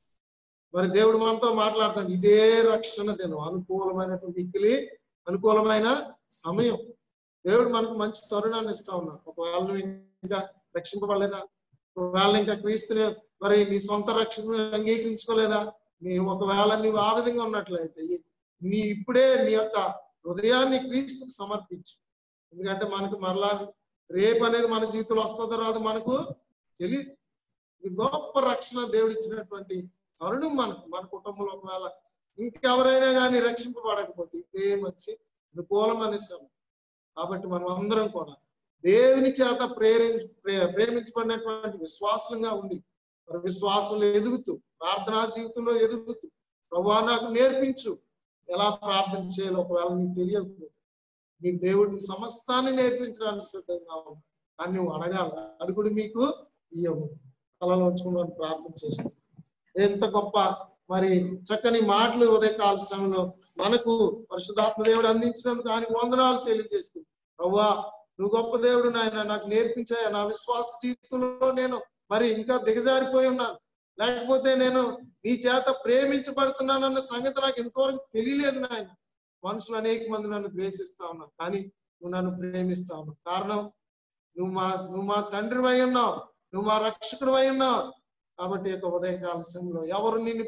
మరి దేవుడు మనతో మాట్లాడుతాడు. ఇదే రక్షణ దినం, అనుకూలమైనటువంటి మిక్కిలి అనుకూలమైన సమయం. దేవుడు మనకు మంచి తరుణాన్ని ఇస్తా ఉన్నాడు. ఒకవేళ నువ్వు ఇంకా రక్షింపబడలేదా, ఒకవేళ ఇంకా క్రీస్తుని మరి నీ సొంత రక్షణ అంగీకరించుకోలేదా, ఒకవేళ నువ్వు ఆ విధంగా ఉన్నట్లయితే ఇప్పుడే నీ యొక్క హృదయాన్ని క్రీస్తుకు సమర్పించు. ఎందుకంటే మనకు మరలా రేపు అనేది మన జీవితంలో వస్తుందో రాదు మనకు తెలియదు. ఇది గొప్ప రక్షణ దేవుడు ఇచ్చినటువంటి తరుణం మన కుటుంబంలో. ఒకవేళ ఇంకెవరైనా కానీ రక్షింపబడకపోతే ఇదే మంచి అనుకూలమైన సమయం. కాబట్టి మనం అందరం కూడా దేవుని చేత ప్రేమించబడినటువంటి విశ్వాసంగా ఉండి మరి విశ్వాసంలో ఎదుగుతూ, ప్రార్థనా జీవితంలో ఎదుగుతూ, ప్రభువా నాకు నేర్పించు ఎలా ప్రార్థన చేయాలో. ఒకవేళ నీకు తెలియకపోతే నీకు దేవుడిని సమస్తాన్ని నేర్పించడానికి సిద్ధంగా ఉంది. కానీ నువ్వు అడగాలి, అడుగుడు మీకు ఇయ్యవు. తలలో ఉంచుకుని ప్రార్థన చేసుకుంటాం. ఎంత గొప్ప మరి చక్కని మాటలు ఉదయకాల సమయంలో మనకు పరిశుద్ధాత్మ దేవుడు అందించినందుకు ఆయన వందనాలు తెలియజేస్తుంది. ప్రభువా నువ్వు గొప్ప దేవుడు నాయన, నాకు నేర్పించాయా. నా విశ్వాస జీవితంలో నేను మరి ఇంకా దిగజారిపోయి ఉన్నాను, లేకపోతే నేను నీ చేత ప్రేమించబడుతున్నానన్న సంగతి నాకు ఇంతవరకు తెలియలేదు నాయన. మనుషులు అనేక మంది నన్ను ద్వేషిస్తా ఉన్నారు, కానీ నువ్వు నన్ను ప్రేమిస్తా ఉన్నావు. కారణం నువ్వు మా తండ్రి అయి ఉన్నావు, నువ్వు మా రక్షకుడు అయి ఉన్నావు. కాబట్టి యొక్క ఉదయకాల సమయంలో ఎవరు నిన్ను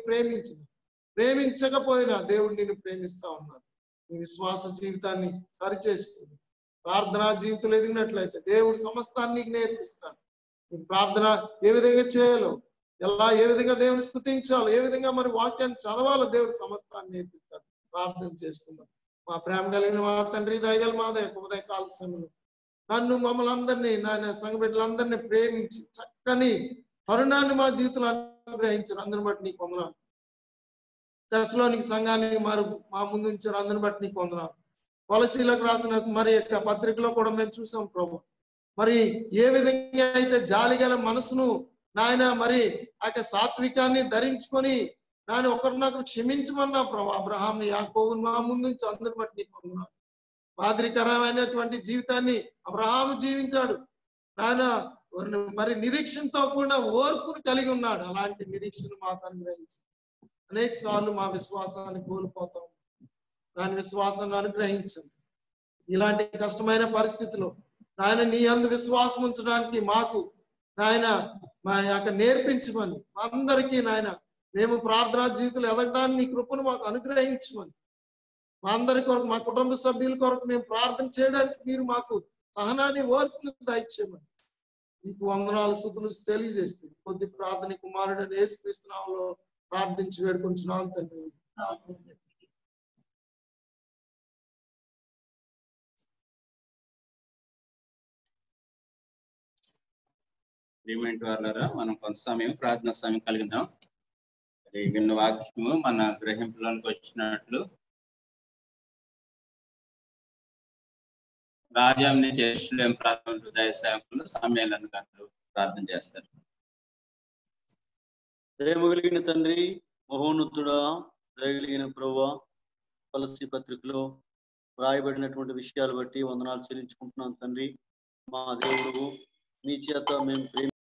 ప్రేమించకపోయినా దేవుడు నిన్ను ప్రేమిస్తా ఉన్నాడు. నీ విశ్వాస జీవితాన్ని సరిచేసుకుని ప్రార్థనా జీవితంలో ఎదిగినట్లయితే దేవుడు సమస్తాన్ని నీకు నేర్పిస్తాడు. నీ ప్రార్థన ఏ విధంగా చేయాలో, ఏ విధంగా దేవుని స్తుతించాలో, ఏ విధంగా మరి వాక్యాన్ని చదవాలో దేవుడు సమస్తాన్ని నేర్పిస్తాడు. ప్రార్థన చేసుకుందాం. మా ప్రేమ కలిగిన మా తండ్రి, దయగల మా ఉదయకాల సమయంలో నన్ను మమ్మల్ని అందరినీ, నాయన సంఘ బిడ్డలందరినీ ప్రేమించి చక్కని తరుణాన్ని మా జీవితంలో అనుగ్రహించారు. అందరిని బట్టి నీకు వందనాలు. తెస్సలోనికీ సంఘాన్ని మా ముందు ఉంచారు. అందరిని బట్టి నీకు వందనాలు. కొలసీలకు రాసిన మరి యొక్క పత్రికలో కూడా మేము చూసాం ప్రభు, మరి ఏ విధంగా అయితే జాలి గల మనసును నాయన మరి ఆ సాత్వికాన్ని ధరించుకొని నాయన ఒకరినొకరు క్షమించమన్నా ప్రభు. అబ్రహాంని, యాకోబుని మా ముందు నుంచి అందరిని బట్టి నీకు వందనాలు. మాదిరికరమైనటువంటి జీవితాన్ని అబ్రహాము జీవించాడు. నాయన మరి నిరీక్షణతో కూడిన ఓర్పును కలిగి ఉన్నాడు. అలాంటి నిరీక్షణ మాకు అనుగ్రహించి అనేక సార్లు మా విశ్వాసాన్ని కోల్పోతాం. దాని విశ్వాసాన్ని అనుగ్రహించండి. ఇలాంటి కష్టమైన పరిస్థితిలో నాయన నీ యందు విశ్వాసం ఉంచడానికి మాకు నాయన మా యొక్క నేర్పించమని, అందరికీ నాయన మేము ప్రార్థనా జీవితంలో ఎదగడానికి నీ కృపను మాకు అనుగ్రహించమని, మా అందరి కొరకు, మా కుటుంబ సభ్యుల కొరకు మేము ప్రార్థన చేయడానికి మీరు మాకు సహనాన్ని, ఓర్పును దయచేయమని నీకు వందనాలు, స్తుతులు తెలియజేస్తూ కొద్ది ప్రార్థన కుమారుడైన యేసుక్రీస్తు నామములో ప్రార్థించి వేడుకొంచున్నాం తండ్రి. ప్రియమైన వారులారా, మనం కొంత సమయం ప్రార్థన సమయం కలిగిద్దాం. విన్న వాక్యము మన గ్రహింపులోనికి వచ్చినట్లు రాజాంని చేర్చలేం ప్రార్థన హృదయ సేవకులు సమయాలను గారు ప్రార్థన చేస్తారు. ప్రేమ కలిగిన తండ్రి, మహోన్నతుడా, దయగలిగిన ప్రభువా, కొలస్సీ పత్రికలో రాయబడినటువంటి విషయాలు బట్టి వందనాలు చెల్లించుకుంటున్నాం తండ్రి. మా దేవుడు, మీ చేత మేము